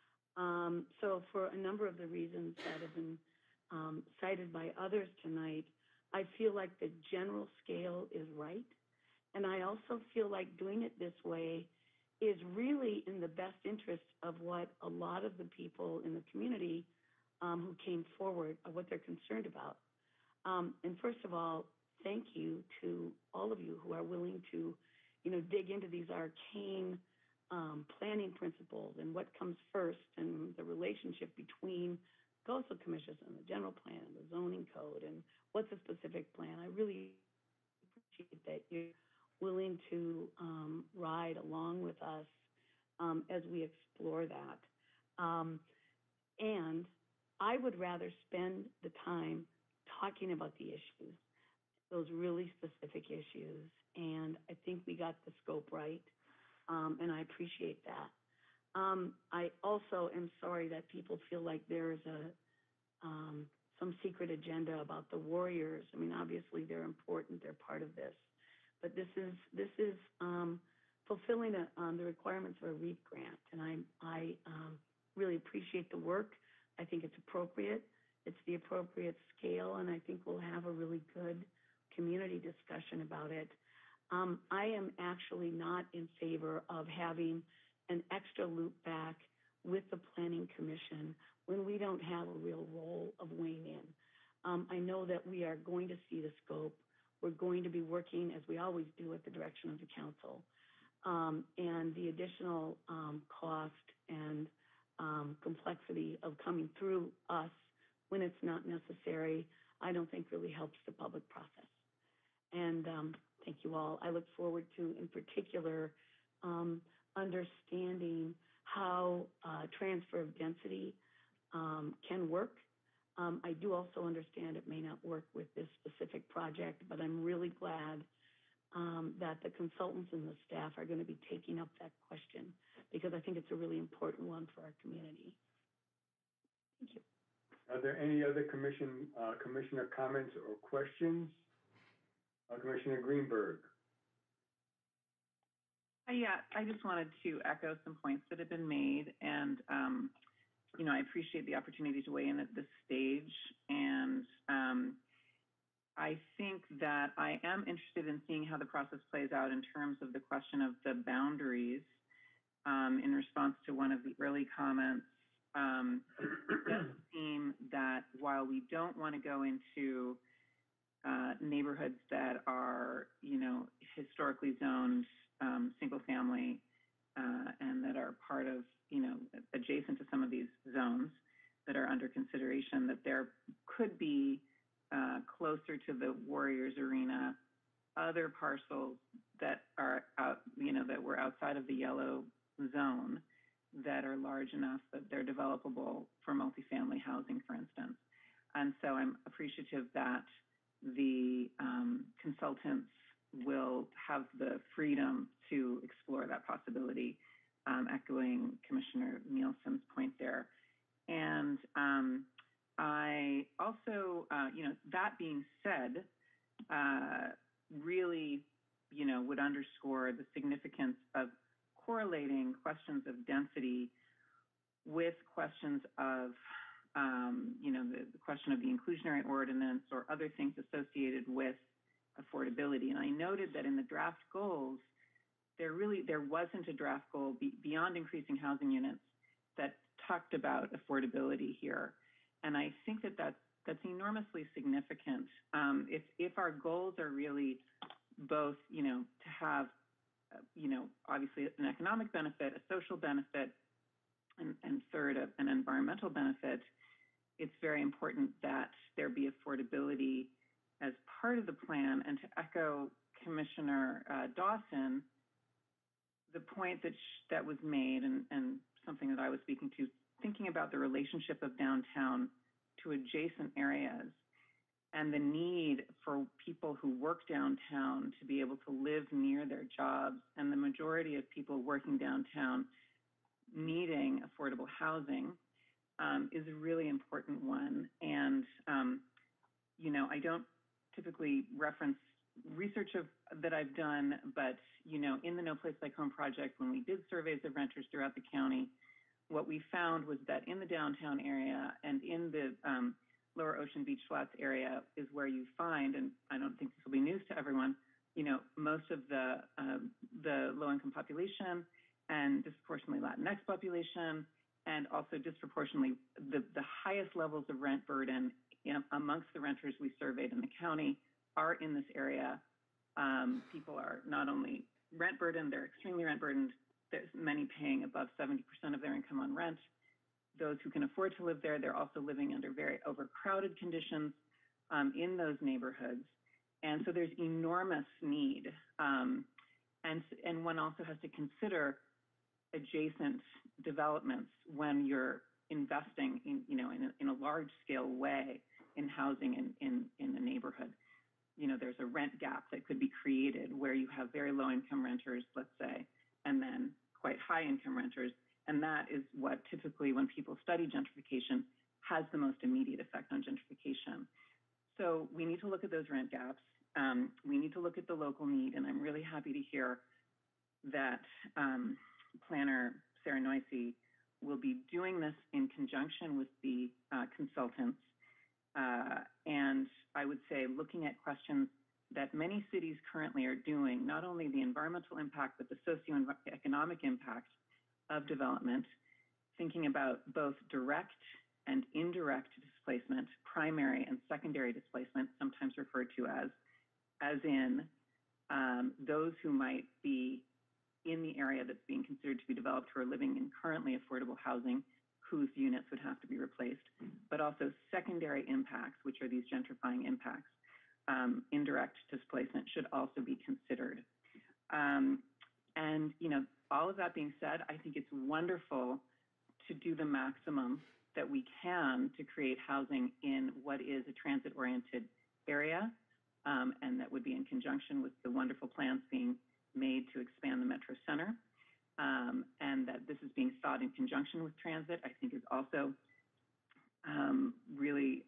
So for a number of the reasons that have been cited by others tonight, I feel like the general scale is right. And I also feel like doing it this way is really in the best interest of what a lot of the people in the community who came forward, of what they're concerned about. And first of all, thank you to all of you who are willing to, dig into these arcane planning principles and what comes first and the relationship between coastal commissions and the general plan and the zoning code and what's a specific plan. I really appreciate that you're willing to ride along with us as we explore that. And I would rather spend the time talking about the issues, those really specific issues, and I think we got the scope right, and I appreciate that. I also am sorry that people feel like there's some secret agenda about the warriors. I mean, obviously they're important, they're part of this, but this is fulfilling the requirements of a REAP grant, and I really appreciate the work. I think it's appropriate. It's the appropriate scale, and I think we'll have a really good community discussion about it. I am actually not in favor of having an extra loop back with the Planning Commission when we don't have a real role of weighing in. I know that we are going to see the scope. We're going to be working, as we always do, at the direction of the council. And the additional cost and complexity of coming through us when it's not necessary, I don't think really helps the public process. And thank you all. I look forward to, in particular, understanding how transfer of density can work. I do also understand it may not work with this specific project, but I'm really glad that the consultants and the staff are going to be taking up that question, because I think it's a really important one for our community. Thank you. Are there any other commissioner comments or questions? Commissioner Greenberg. Yeah, I just wanted to echo some points that have been made, and I appreciate the opportunity to weigh in at this stage. And I think that I am interested in seeing how the process plays out in terms of the question of the boundaries. In response to one of the early comments, it does seem that while we don't want to go into neighborhoods that are, historically zoned single family and that are part of, adjacent to some of these zones that are under consideration, that there could be closer to the Warriors Arena other parcels that are out, that were outside of the yellow zone that are large enough that they're developable for multifamily housing, for instance. And so I'm appreciative that the consultants will have the freedom to explore that possibility, echoing Commissioner Nielsen's point there. And I also, that being said, really, would underscore the significance of correlating questions of density with questions of, the question of the inclusionary ordinance or other things associated with affordability. And I noted that in the draft goals, there wasn't a draft goal beyond increasing housing units that talked about affordability here. And I think that that's enormously significant. If our goals are really both, to have, obviously an economic benefit, a social benefit, and third, an environmental benefit, it's very important that there be affordability as part of the plan. And to echo Commissioner Dawson, the point that was made, and something that I was speaking to, thinking about the relationship of downtown to adjacent areas and the need for people who work downtown to be able to live near their jobs, and the majority of people working downtown needing affordable housing is a really important one. And, I don't typically reference research that I've done, but, in the No Place Like Home project, when we did surveys of renters throughout the county, what we found was that in the downtown area and in the Lower Ocean Beach Flats area is where you find, and I don't think this will be news to everyone, most of the low-income population and disproportionately Latinx population, and also disproportionately the highest levels of rent burden amongst the renters we surveyed in the county are in this area. People are not only rent burdened, they're extremely rent burdened. There's many paying above 70% of their income on rent. Those who can afford to live there, they're also living under very overcrowded conditions in those neighborhoods. And so there's enormous need. And one also has to consider adjacent developments when you're investing in a large scale way in housing in a neighborhood. There's a rent gap that could be created where you have very low income renters, let's say, and then quite high income renters. And that is what typically, when people study gentrification, has the most immediate effect on gentrification. So we need to look at those rent gaps. We need to look at the local need. And I'm really happy to hear that planner Sarah Noisy will be doing this in conjunction with the consultants. And I would say looking at questions that many cities currently are doing, not only the environmental impact, but the socioeconomic impact of development, thinking about both direct and indirect displacement, primary and secondary displacement, sometimes referred to as in those who might be in the area that's being considered to be developed who are living in currently affordable housing, whose units would have to be replaced, but also secondary impacts, which are these gentrifying impacts. Indirect displacement should also be considered. And, all of that being said, I think it's wonderful to do the maximum that we can to create housing in what is a transit-oriented area, and that would be in conjunction with the wonderful plans being made to expand the Metro Center, and that this is being thought in conjunction with transit, I think is also really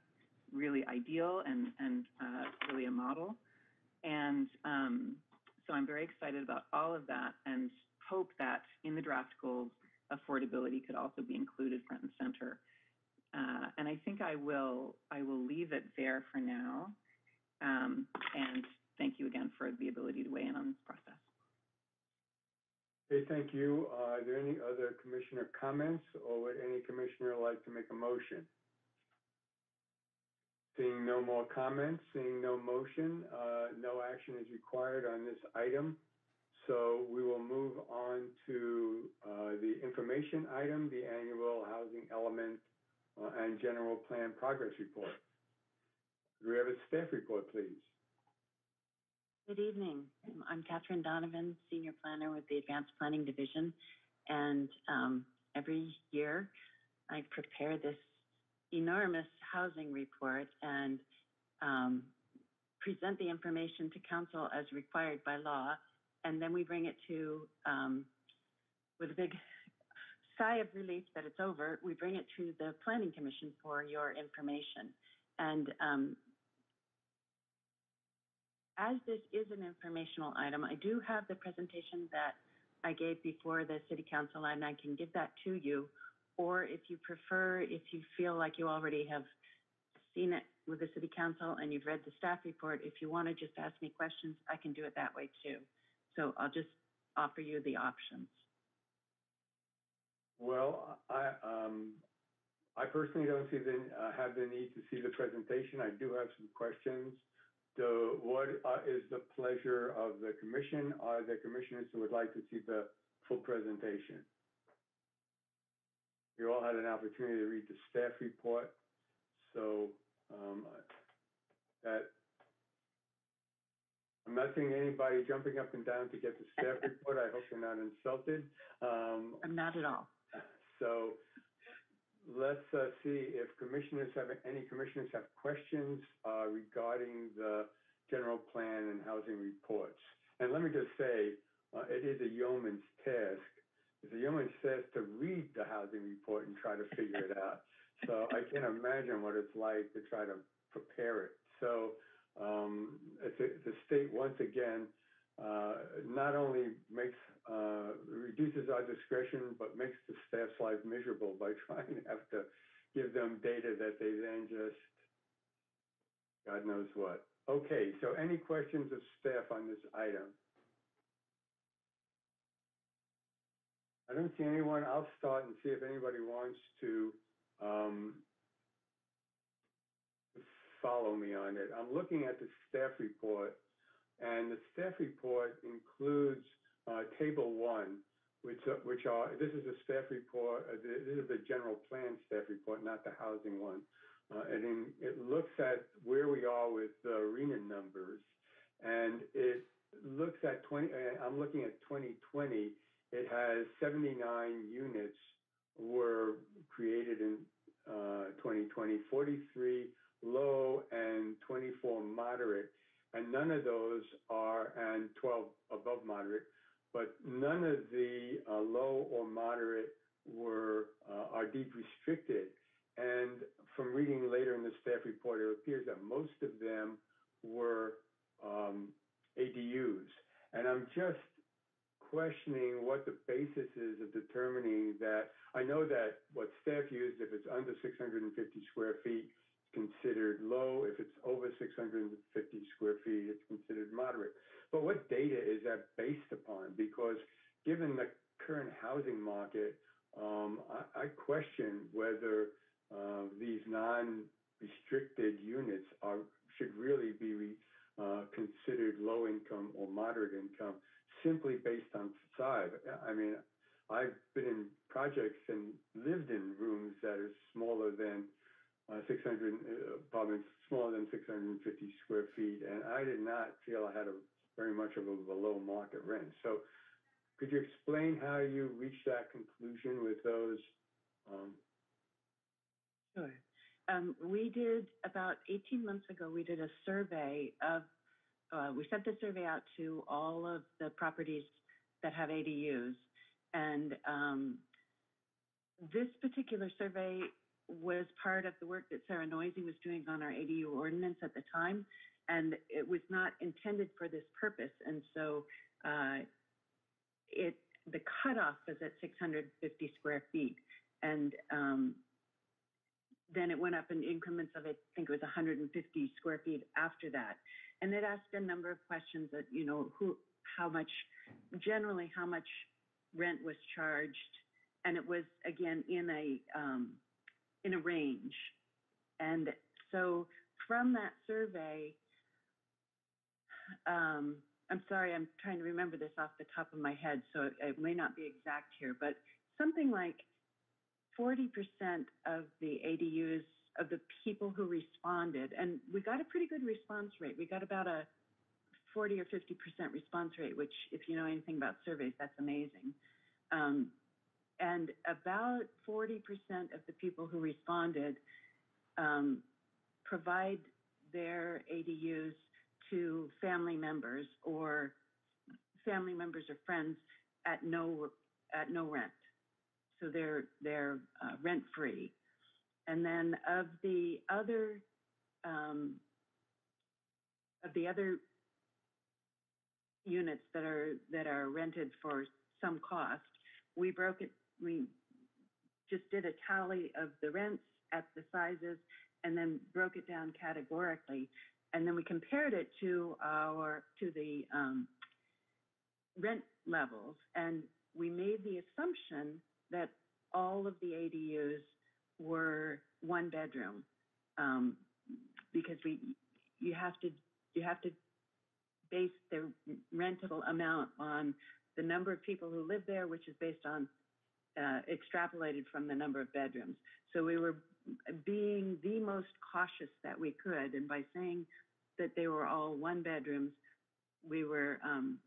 ideal and really a model. And so I'm very excited about all of that and hope that in the draft goals, affordability could also be included front and center. And I think I will leave it there for now. And thank you again for the ability to weigh in on this process. Okay, thank you. Are there any other commissioner comments, or would any commissioner like to make a motion? Seeing no more comments, seeing no motion, no action is required on this item. So we will move on to the information item, the annual housing element and general plan progress report. Do we have a staff report, please? Good evening. I'm Catherine Donovan, Senior Planner with the Advanced Planning Division. And every year I prepare this enormous housing report and present the information to council as required by law. And then we bring it to, with a big sigh of relief that it's over, we bring it to the Planning Commission for your information. And as this is an informational item, I do have the presentation that I gave before the City Council, and I can give that to you. Or if you prefer, if you feel like you already have seen it with the City Council and you've read the staff report, if you want to just ask me questions, I can do it that way too. So I'll just offer you the options. Well, I personally don't see have the need to see the presentation. I do have some questions. What is the pleasure of the commission? Are there commissioners who would like to see the full presentation? You all had an opportunity to read the staff report, so I'm not seeing anybody jumping up and down to get the staff report. I hope you're not insulted. I'm not at all. So let's see if any commissioners have questions regarding the general plan and housing reports. And let me just say, it is a yeoman's task. It's a yeoman's task to read the housing report and try to figure it out. So I can't imagine what it's like to try to prepare it. So the state, once again, not only reduces our discretion, but makes the staff's life miserable by trying to have to give them data that they then just, God knows what. Okay, so any questions of staff on this item? I don't see anyone. I'll start and see if anybody wants to follow me on it. I'm looking at the staff report, and the staff report includes Table 1, this is a staff report, this is the general plan staff report, not the housing one. And it looks at where we are with the RHNA numbers, and it looks at I'm looking at 2020, it has 79 units were created in 2020, 43 low and 24 moderate, and none of those and 12 above moderate, but none of the low or moderate are deed restricted. And from reading later in the staff report, it appears that most of them were ADUs. And I'm just questioning what the basis is of determining that. I know that what staff used, if it's under 650 square feet, it's considered low. If it's over 650 square feet, it's considered moderate. But what data is that based upon? Because given the current housing market, I question whether these non-restricted units should really be considered low income or moderate income simply based on size. I mean, I've been in projects and lived in rooms that are smaller than 650 square feet, and I did not feel I had very much of a below market rent. So could you explain how you reached that conclusion with those? Sure. We did, about 18 months ago, we did a survey of, we sent the survey out to all of the properties that have ADUs. And this particular survey was part of the work that Sarah Noisy was doing on our ADU ordinance at the time. and it was not intended for this purpose. And so the cutoff is at 650 square feet. And then it went up in increments of, I think it was 150 square feet after that. And it asked a number of questions that, you know, how much rent was charged. And it was, again, in a range. And so from that survey, I'm sorry, I'm trying to remember this off the top of my head, so it may not be exact here, but something like 40% of the ADUs, of the people who responded, and we got a pretty good response rate. We got about a 40 or 50% response rate, which, if you know anything about surveys, that's amazing. And about 40% of the people who responded provide their ADUs to family members or friends at no rent. So they're rent free. And then of the other units that are rented for some cost, we just did a tally of the rents at the sizes and then broke it down categorically. And then we compared it to the rent levels, and we made the assumption that all of the ADUs were one bedroom, because you have to base the rentable amount on the number of people who live there, which is based on extrapolated from the number of bedrooms. So we were being the most cautious that we could, and by saying that they were all one bedrooms, we were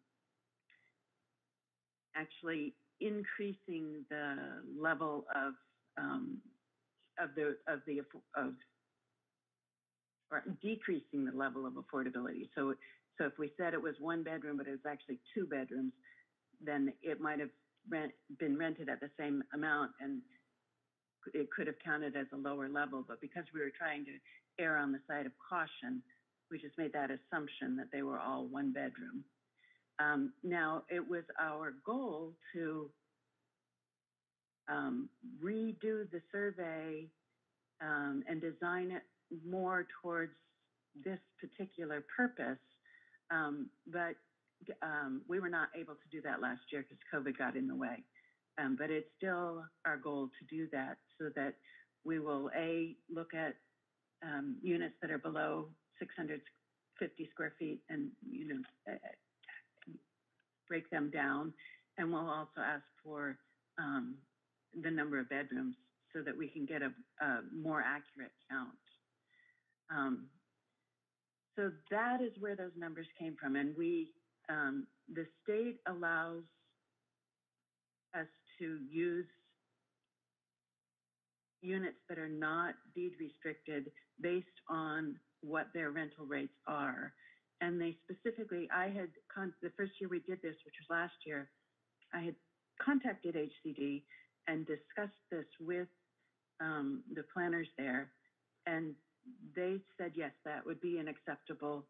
actually increasing the level or decreasing the level of affordability. So if we said it was one bedroom, but it was actually two bedrooms, then it might have been rented at the same amount, and it could have counted as a lower level. But because we were trying to err on the side of caution, we just made that assumption that they were all one bedroom. Now, it was our goal to redo the survey and design it more towards this particular purpose, but we were not able to do that last year because COVID got in the way. But it's still our goal to do that, so that we will, look at units that are below 650 square feet and, break them down. And we'll also ask for the number of bedrooms so that we can get a more accurate count. So that is where those numbers came from. And the state allows us to use units that are not deed restricted based on what their rental rates are. And they specifically, the first year we did this, which was last year, I had contacted HCD and discussed this with the planners there. And they said, yes, that would be an acceptable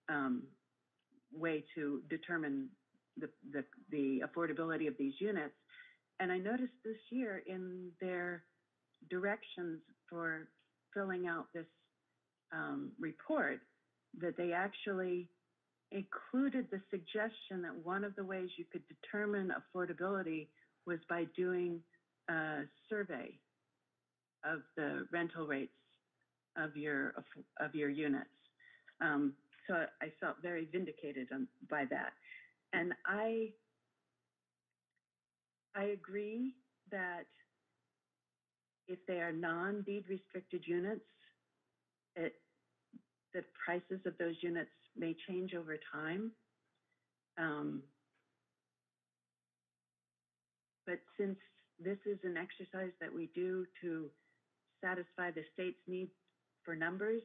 way to determine the affordability of these units. And I noticed this year in their directions for filling out this report that they actually included the suggestion that one of the ways you could determine affordability was by doing a survey of the rental rates of your units. So I felt very vindicated by that. And I agree that if they are non-deed restricted units, the prices of those units may change over time. But since this is an exercise that we do to satisfy the state's need for numbers,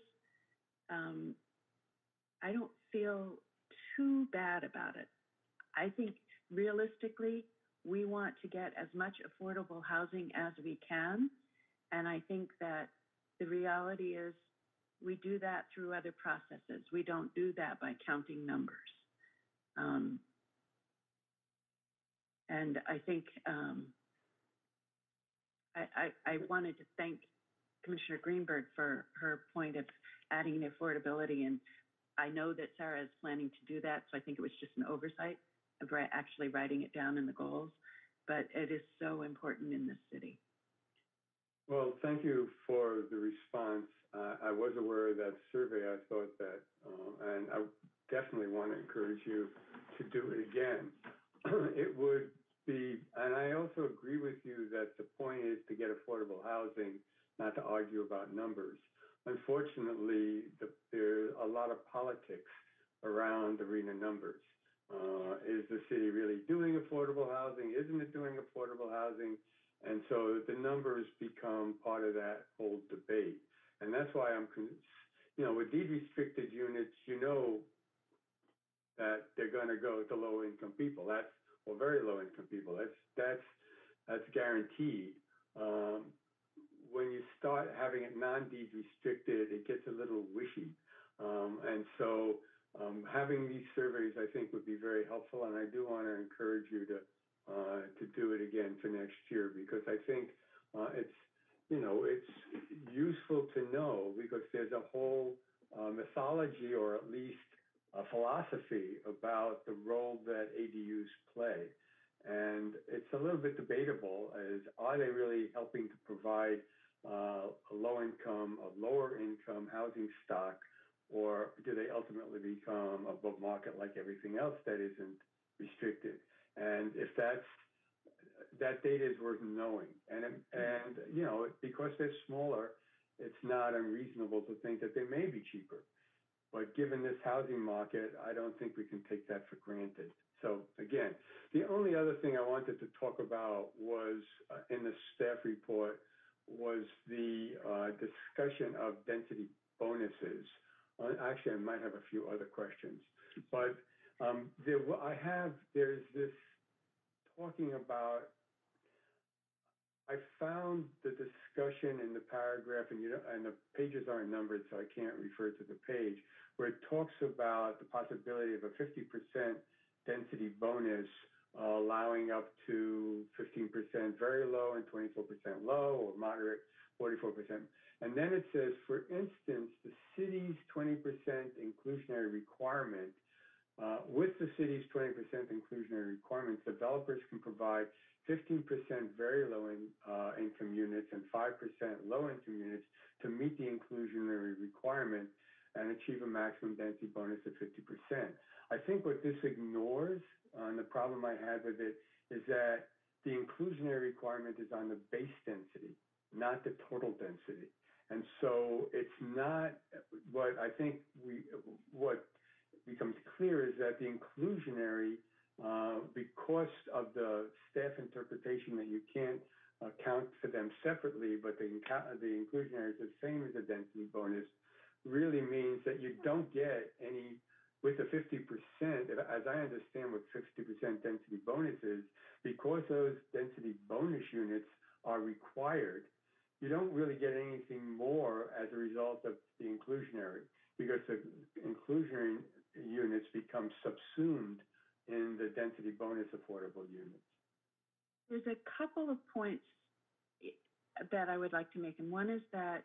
I don't feel too bad about it. I think realistically, we want to get as much affordable housing as we can. And I think that the reality is We do that through other processes. We don't do that by counting numbers. And I think I wanted to thank Commissioner Greenberg for her point of adding the affordability. And I know that Sarah is planning to do that, so I think it was just an oversight of actually writing it down in the goals. But it is so important in this city. Well, thank you for the response. I was aware of that survey. I thought that, and I definitely want to encourage you to do it again. It would be, and I also agree with you that the point is to get affordable housing, not to argue about numbers. Unfortunately, there's a lot of politics around arena numbers. Is the city really doing affordable housing? Isn't it doing affordable housing? And so the numbers become part of that whole debate. And that's why with deed restricted units, that they're going to go to low income people. Or very low income people. That's guaranteed. When you start having it non-deed restricted, it gets a little wishy. And so having these surveys, I think, would be very helpful. And I do want to encourage you to do it again for next year, because I think it's useful to know, because there's a whole mythology, or at least a philosophy, about the role that ADUs play. And it's a little bit debatable as, are they really helping to provide a lower income housing stock, or do they ultimately become above market like everything else that isn't restricted? And if that data is worth knowing. And because they're smaller, it's not unreasonable to think that they may be cheaper. But given this housing market, I don't think we can take that for granted. So again, the only other thing I wanted to talk about was, in the staff report, was the discussion of density bonuses. Actually, I might have a few other questions. But there's this talking about, I found the discussion in the paragraph, and the pages aren't numbered, so I can't refer to the page, where it talks about the possibility of a 50% density bonus, allowing up to 15% very low and 24% low, or moderate 44%. And then it says, for instance, the city's 20% inclusionary requirement, with the city's 20% inclusionary requirements, developers can provide 15% very low income units and 5% low income units to meet the inclusionary requirement and achieve a maximum density bonus of 50%. I think what this ignores, and the problem I had with it, is that the inclusionary requirement is on the base density, not the total density. And so it's not what I think what becomes clear is that the inclusionary, because of the staff interpretation that you can't account for them separately, but the inclusionary is the same as the density bonus, really means that you don't get any, with the 50%, as I understand what 50% density bonus is, because those density bonus units are required, you don't really get anything more as a result of the inclusionary, because the inclusionary units become subsumed in the density bonus affordable units. There's a couple of points that I would like to make, and one is that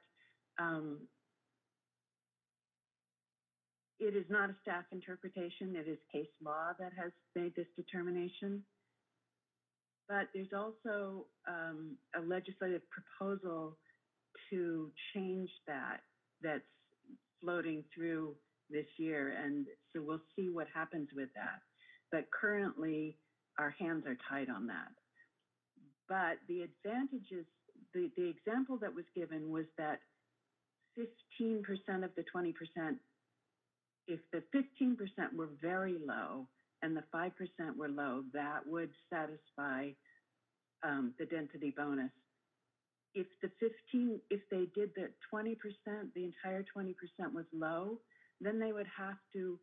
it is not a staff interpretation, it is case law that has made this determination. But there's also a legislative proposal to change that's floating through this year, and so we'll see what happens with that. But currently, our hands are tied on that. But the advantages, the example that was given was that 15% of the 20%, if the 15% were very low and the 5% were low, that would satisfy the density bonus. If they did the 20%, the entire 20% was low, then they would have to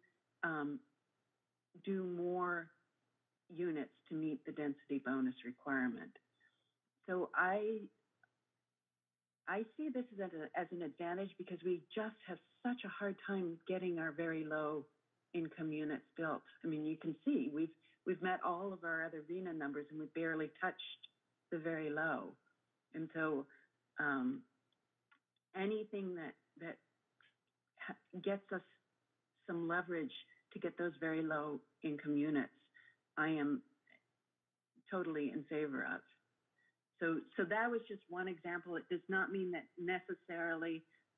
do more units to meet the density bonus requirement. So I see this as an advantage because we just have such a hard time getting our very low income units built. I mean, you can see we've met all of our other RHNA numbers and we barely touched the very low. And so anything that gets us some leverage to get those very low income units, I am totally in favor of. So that was just one example. It does not mean that necessarily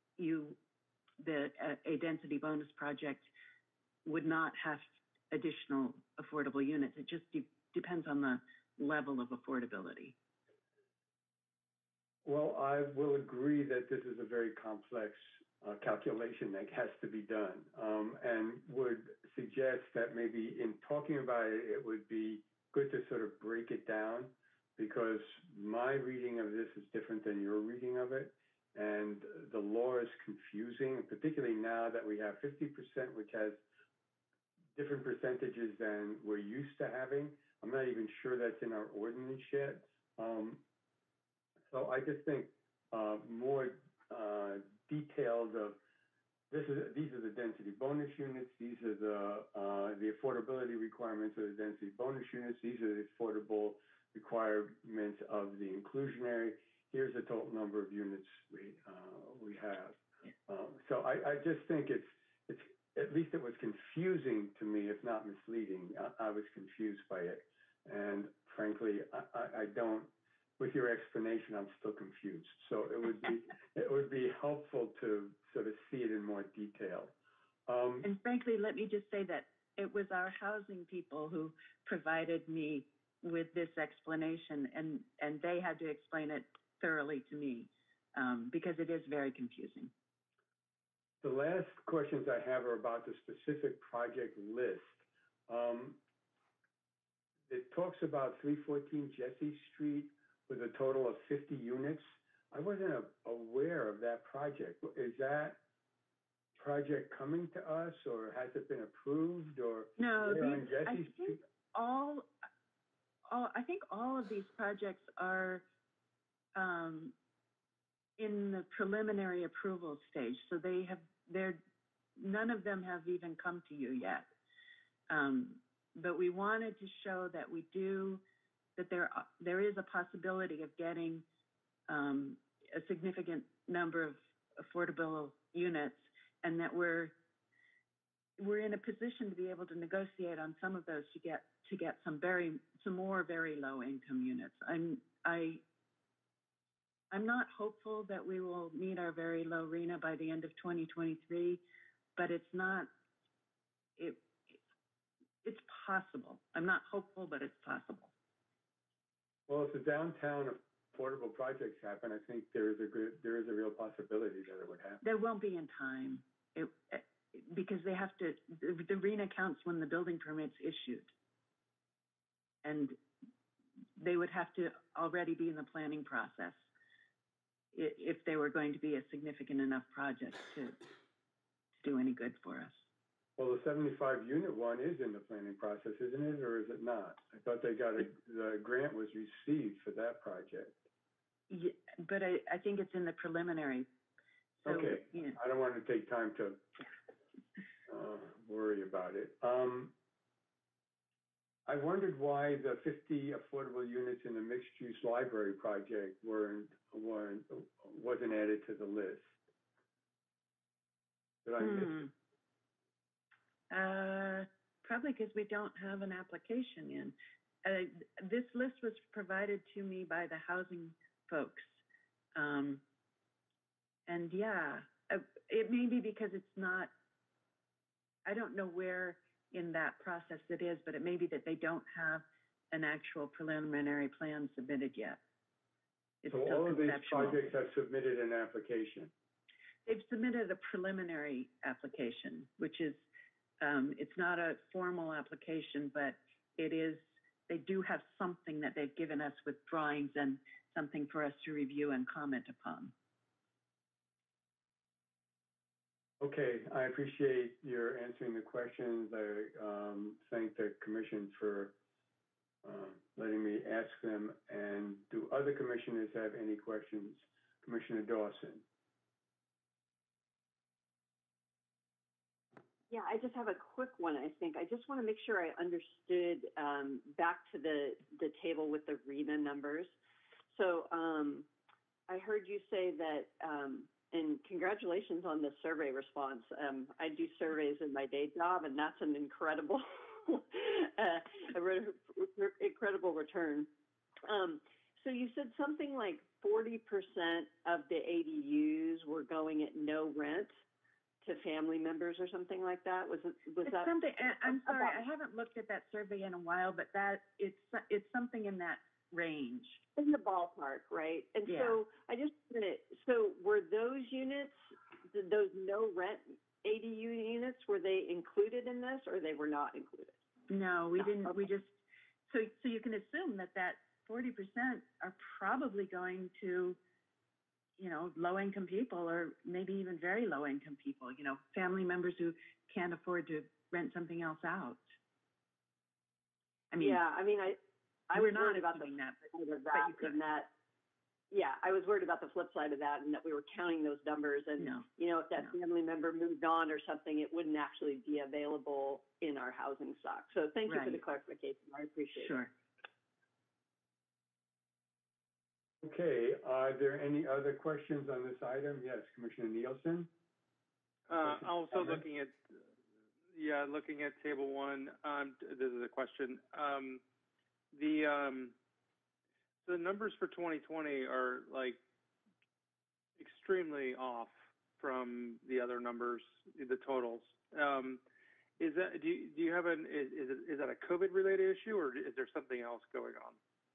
a density bonus project would not have additional affordable units. It just depends on the level of affordability. Well, I will agree that this is a very complex calculation that has to be done, and would suggest that maybe in talking about it, it would be good to sort of break it down, because my reading of this is different than your reading of it, and the law is confusing, particularly now that we have 50%, which has different percentages than we're used to having. I'm not even sure that's in our ordinance yet. So I just think more detailed of these are the density bonus units. These are the affordability requirements of the density bonus units. These are the affordable requirements of the inclusionary. Here's the total number of units we have. So I just think it's at least it was confusing to me, if not misleading. I was confused by it, and frankly, I don't. With your explanation, I'm still confused. So it would be helpful to sort of see it in more detail. And frankly, let me just say that it was our housing people who provided me with this explanation, and they had to explain it thoroughly to me because it is very confusing. The last questions I have are about the specific project list. It talks about 314 Jesse Street with a total of 50 units. I wasn't aware of that project. Is that project coming to us, or has it been approved, or no? I think all of these projects are in the preliminary approval stage, so none of them have even come to you yet. But we wanted to show that that there is a possibility of getting a significant number of affordable units, and that we're in a position to be able to negotiate on some of those to get some more very low income units. I'm not hopeful that we will meet our very low RHNA by the end of 2023, but it's possible. I'm not hopeful, but it's possible. Well, if the downtown affordable projects happen, I think there is a real possibility that it would happen. There won't be in time, because they have to. The RHNA counts when the building permit's issued, and they would have to already be in the planning process if they were going to be a significant enough project to do any good for us. Well, the 75-unit one is in the planning process, isn't it, or is it not? I thought the grant was received for that project. Yeah, but I think it's in the preliminary. So, okay, yeah. I don't want to take time to worry about it. I wondered why the 50 affordable units in the mixed-use library project wasn't added to the list. Did I miss it? Probably because we don't have an application in. This list was provided to me by the housing folks. And yeah, it may be because it's not, I don't know where in that process it is, but it may be that they don't have an actual preliminary plan submitted yet. It's so all of these projects have submitted an application? They've submitted a preliminary application, which is, it's not a formal application, but it is, they do have something that they've given us with drawings and something for us to review and comment upon. Okay, I appreciate your answering the questions. I thank the commission for letting me ask them. And do other commissioners have any questions Commissioner Dawson. Yeah, I just have a quick one, I think. I just want to make sure I understood back to the table with the RENA numbers. So I heard you say that, and congratulations on the survey response. I do surveys in my day job, and that's an incredible, incredible return. So you said something like 40% of the ADUs were going at no rent to family members or something like that? Was that something? I'm sorry, I haven't looked at that survey in a while, but it's something in that range. In the ballpark, right? And yeah. So were those units, those no rent ADU units, were they included in this, or they were not included? No, we didn't. Okay. We just so you can assume that 40% are probably going to, low-income people, or maybe even very low-income people, family members who can't afford to rent something else out. I mean, I was worried about the flip side of that, I was worried about the flip side of that, and that we were counting those numbers, and if that family member moved on or something, it wouldn't actually be available in our housing stock. So thank you for the clarification. I appreciate it. Sure. Okay, are there any other questions on this item? Yes, Commissioner Nielsen? Also looking at table one, this is a question. The numbers for 2020 are like extremely off from the other numbers, the totals. Is that, do you have is that a COVID related issue, or is there something else going on?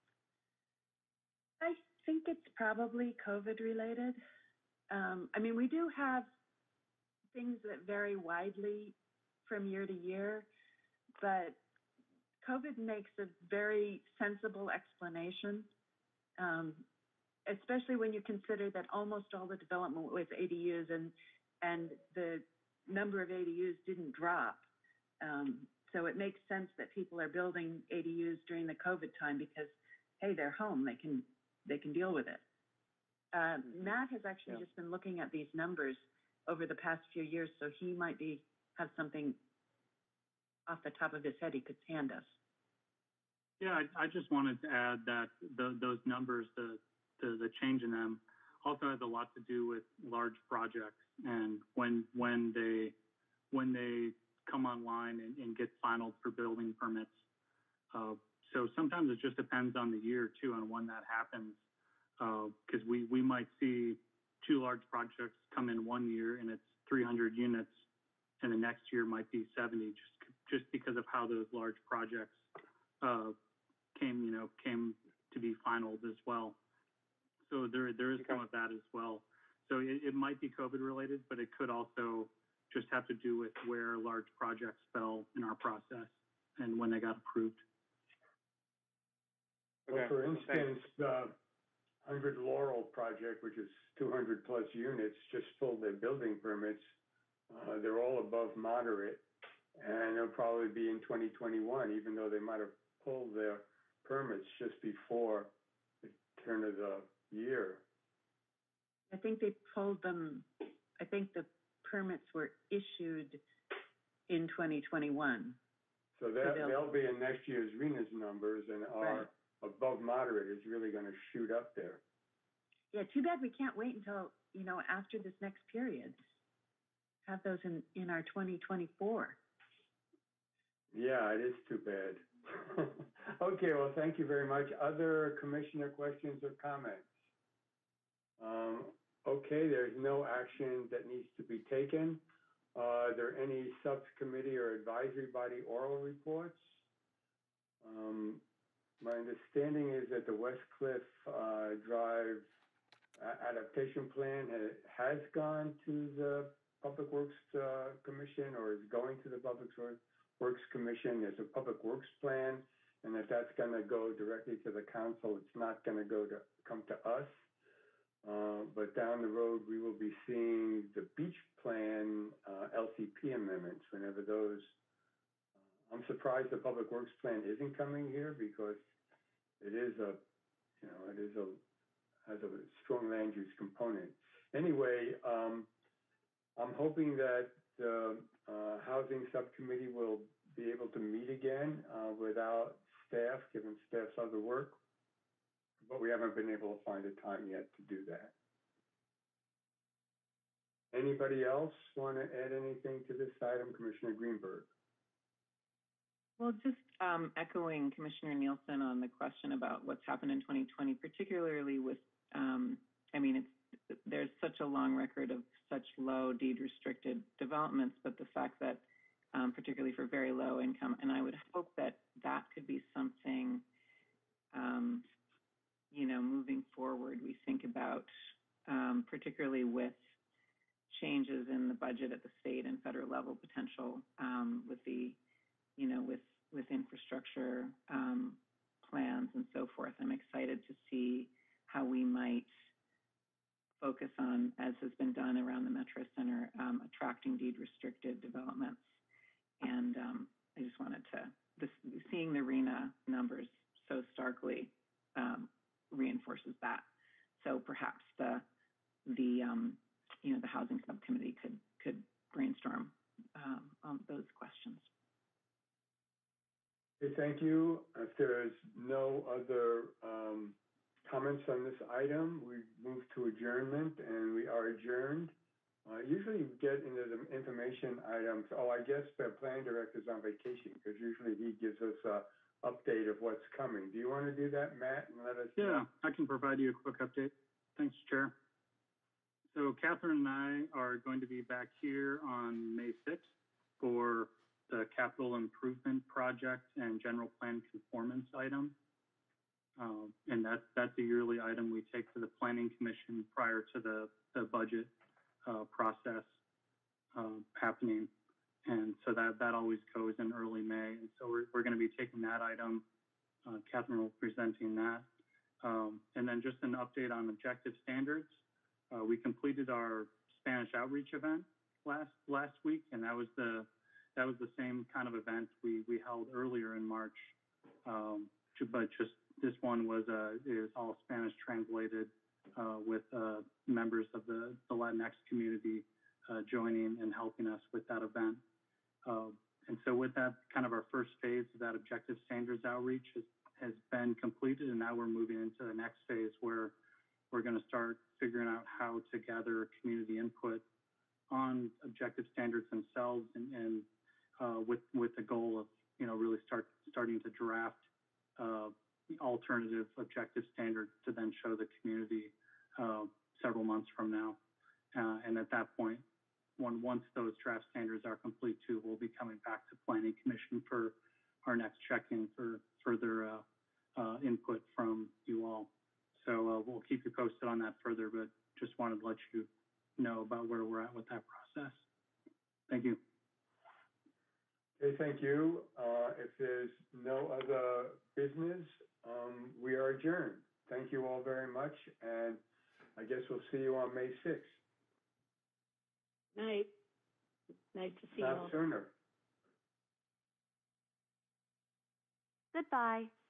I think it's probably COVID related. We do have things that vary widely from year to year, but COVID makes a very sensible explanation, especially when you consider that almost all the development with ADUs and the number of ADUs didn't drop. So it makes sense that people are building ADUs during the COVID time because, hey, they're home, they can deal with it. Matt has actually just been looking at these numbers over the past few years, so he might have something off the top of his head he could hand us. Yeah, I just wanted to add that those numbers, the change in them, also has a lot to do with large projects and when they come online and get finalized for building permits. So sometimes it just depends on the year too, on when that happens, because we might see 2 large projects come in one year and it's 300 units, and the next year might be 70, just because of how those large projects came to be finalized as well. So there is some of that as well. So it might be COVID related, but it could also just have to do with where large projects fell in our process and when they got approved. Well, for instance, the 100 Laurel project, which is 200 plus units, just pulled their building permits. They're all above moderate, and they'll probably be in 2021, even though they might have pulled their permits just before the turn of the year. I think they pulled them, I think the permits were issued in 2021. So they'll be in next year's RENA's numbers, and our above moderate is really going to shoot up there. Yeah, too bad we can't wait until, after this next period. Have those in our 2024. Yeah, it is too bad. Okay, well, thank you very much. Other commissioner questions or comments? Okay, there's no action that needs to be taken. Are there any subcommittee or advisory body oral reports? My understanding is that the West Cliff Drive adaptation plan has gone to the Public Works Commission, or is going to the Public Works Commission. There's a Public Works plan, and that's going to go directly to the council. It's not going to come to us. But down the road, we will be seeing the beach plan LCP amendments whenever those. I'm surprised the Public Works plan isn't coming here, because it is a has a strong land use component. Anyway, I'm hoping that the housing subcommittee will be able to meet again without staff, given staff's other work, but we haven't been able to find a time yet to do that. Anybody else want to add anything to this item? Commissioner Greenberg. Well, just echoing Commissioner Nielsen on the question about what's happened in 2020, particularly with, there's such a long record of such low deed restricted developments, but the fact that particularly for very low income, and I would hope that that could be something, moving forward, we think about, particularly with changes in the budget at the state and federal level potential with the, with infrastructure plans and so forth. I'm excited to see how we might focus on, as has been done around the Metro Center, attracting deed restricted developments. And I just wanted to, seeing the RENA numbers so starkly reinforces that. So perhaps the housing subcommittee could brainstorm on those questions. Okay, thank you. If there's no other comments on this item, we move to adjournment, and we are adjourned. Usually we get into the information items. Oh, I guess the planning director's on vacation, because usually he gives us an update of what's coming. Do you want to do that, Matt, and let us know? Yeah, I can provide you a quick update. Thanks, Chair. So Catherine and I are going to be back here on May 6th for the capital improvement project and general plan conformance item. And that's a yearly item we take to the Planning Commission prior to the budget process happening. And so that always goes in early May. And so we're going to be taking that item. Catherine will be presenting that. And then just an update on objective standards. We completed our Spanish outreach event last week, and that was the same kind of event we held earlier in March. But just this one is all Spanish translated with members of the Latinx community joining and helping us with that event. And so with that, kind of our first phase of that objective standards outreach has been completed, and now we're moving into the next phase where we're going to start figuring out how to gather community input on objective standards themselves, and with the goal of really starting to draft alternative objective standards to then show the community several months from now. And at that point, once those draft standards are complete too, we'll be coming back to Planning Commission for our next check-in for further input from you all. So we'll keep you posted on that further, but just wanted to let you know about where we're at with that process. Thank you. Okay, thank you. If there's no other business, we are adjourned. Thank you all very much, and I guess we'll see you on May 6th. Night. Nice to see you all. Not sooner. Goodbye.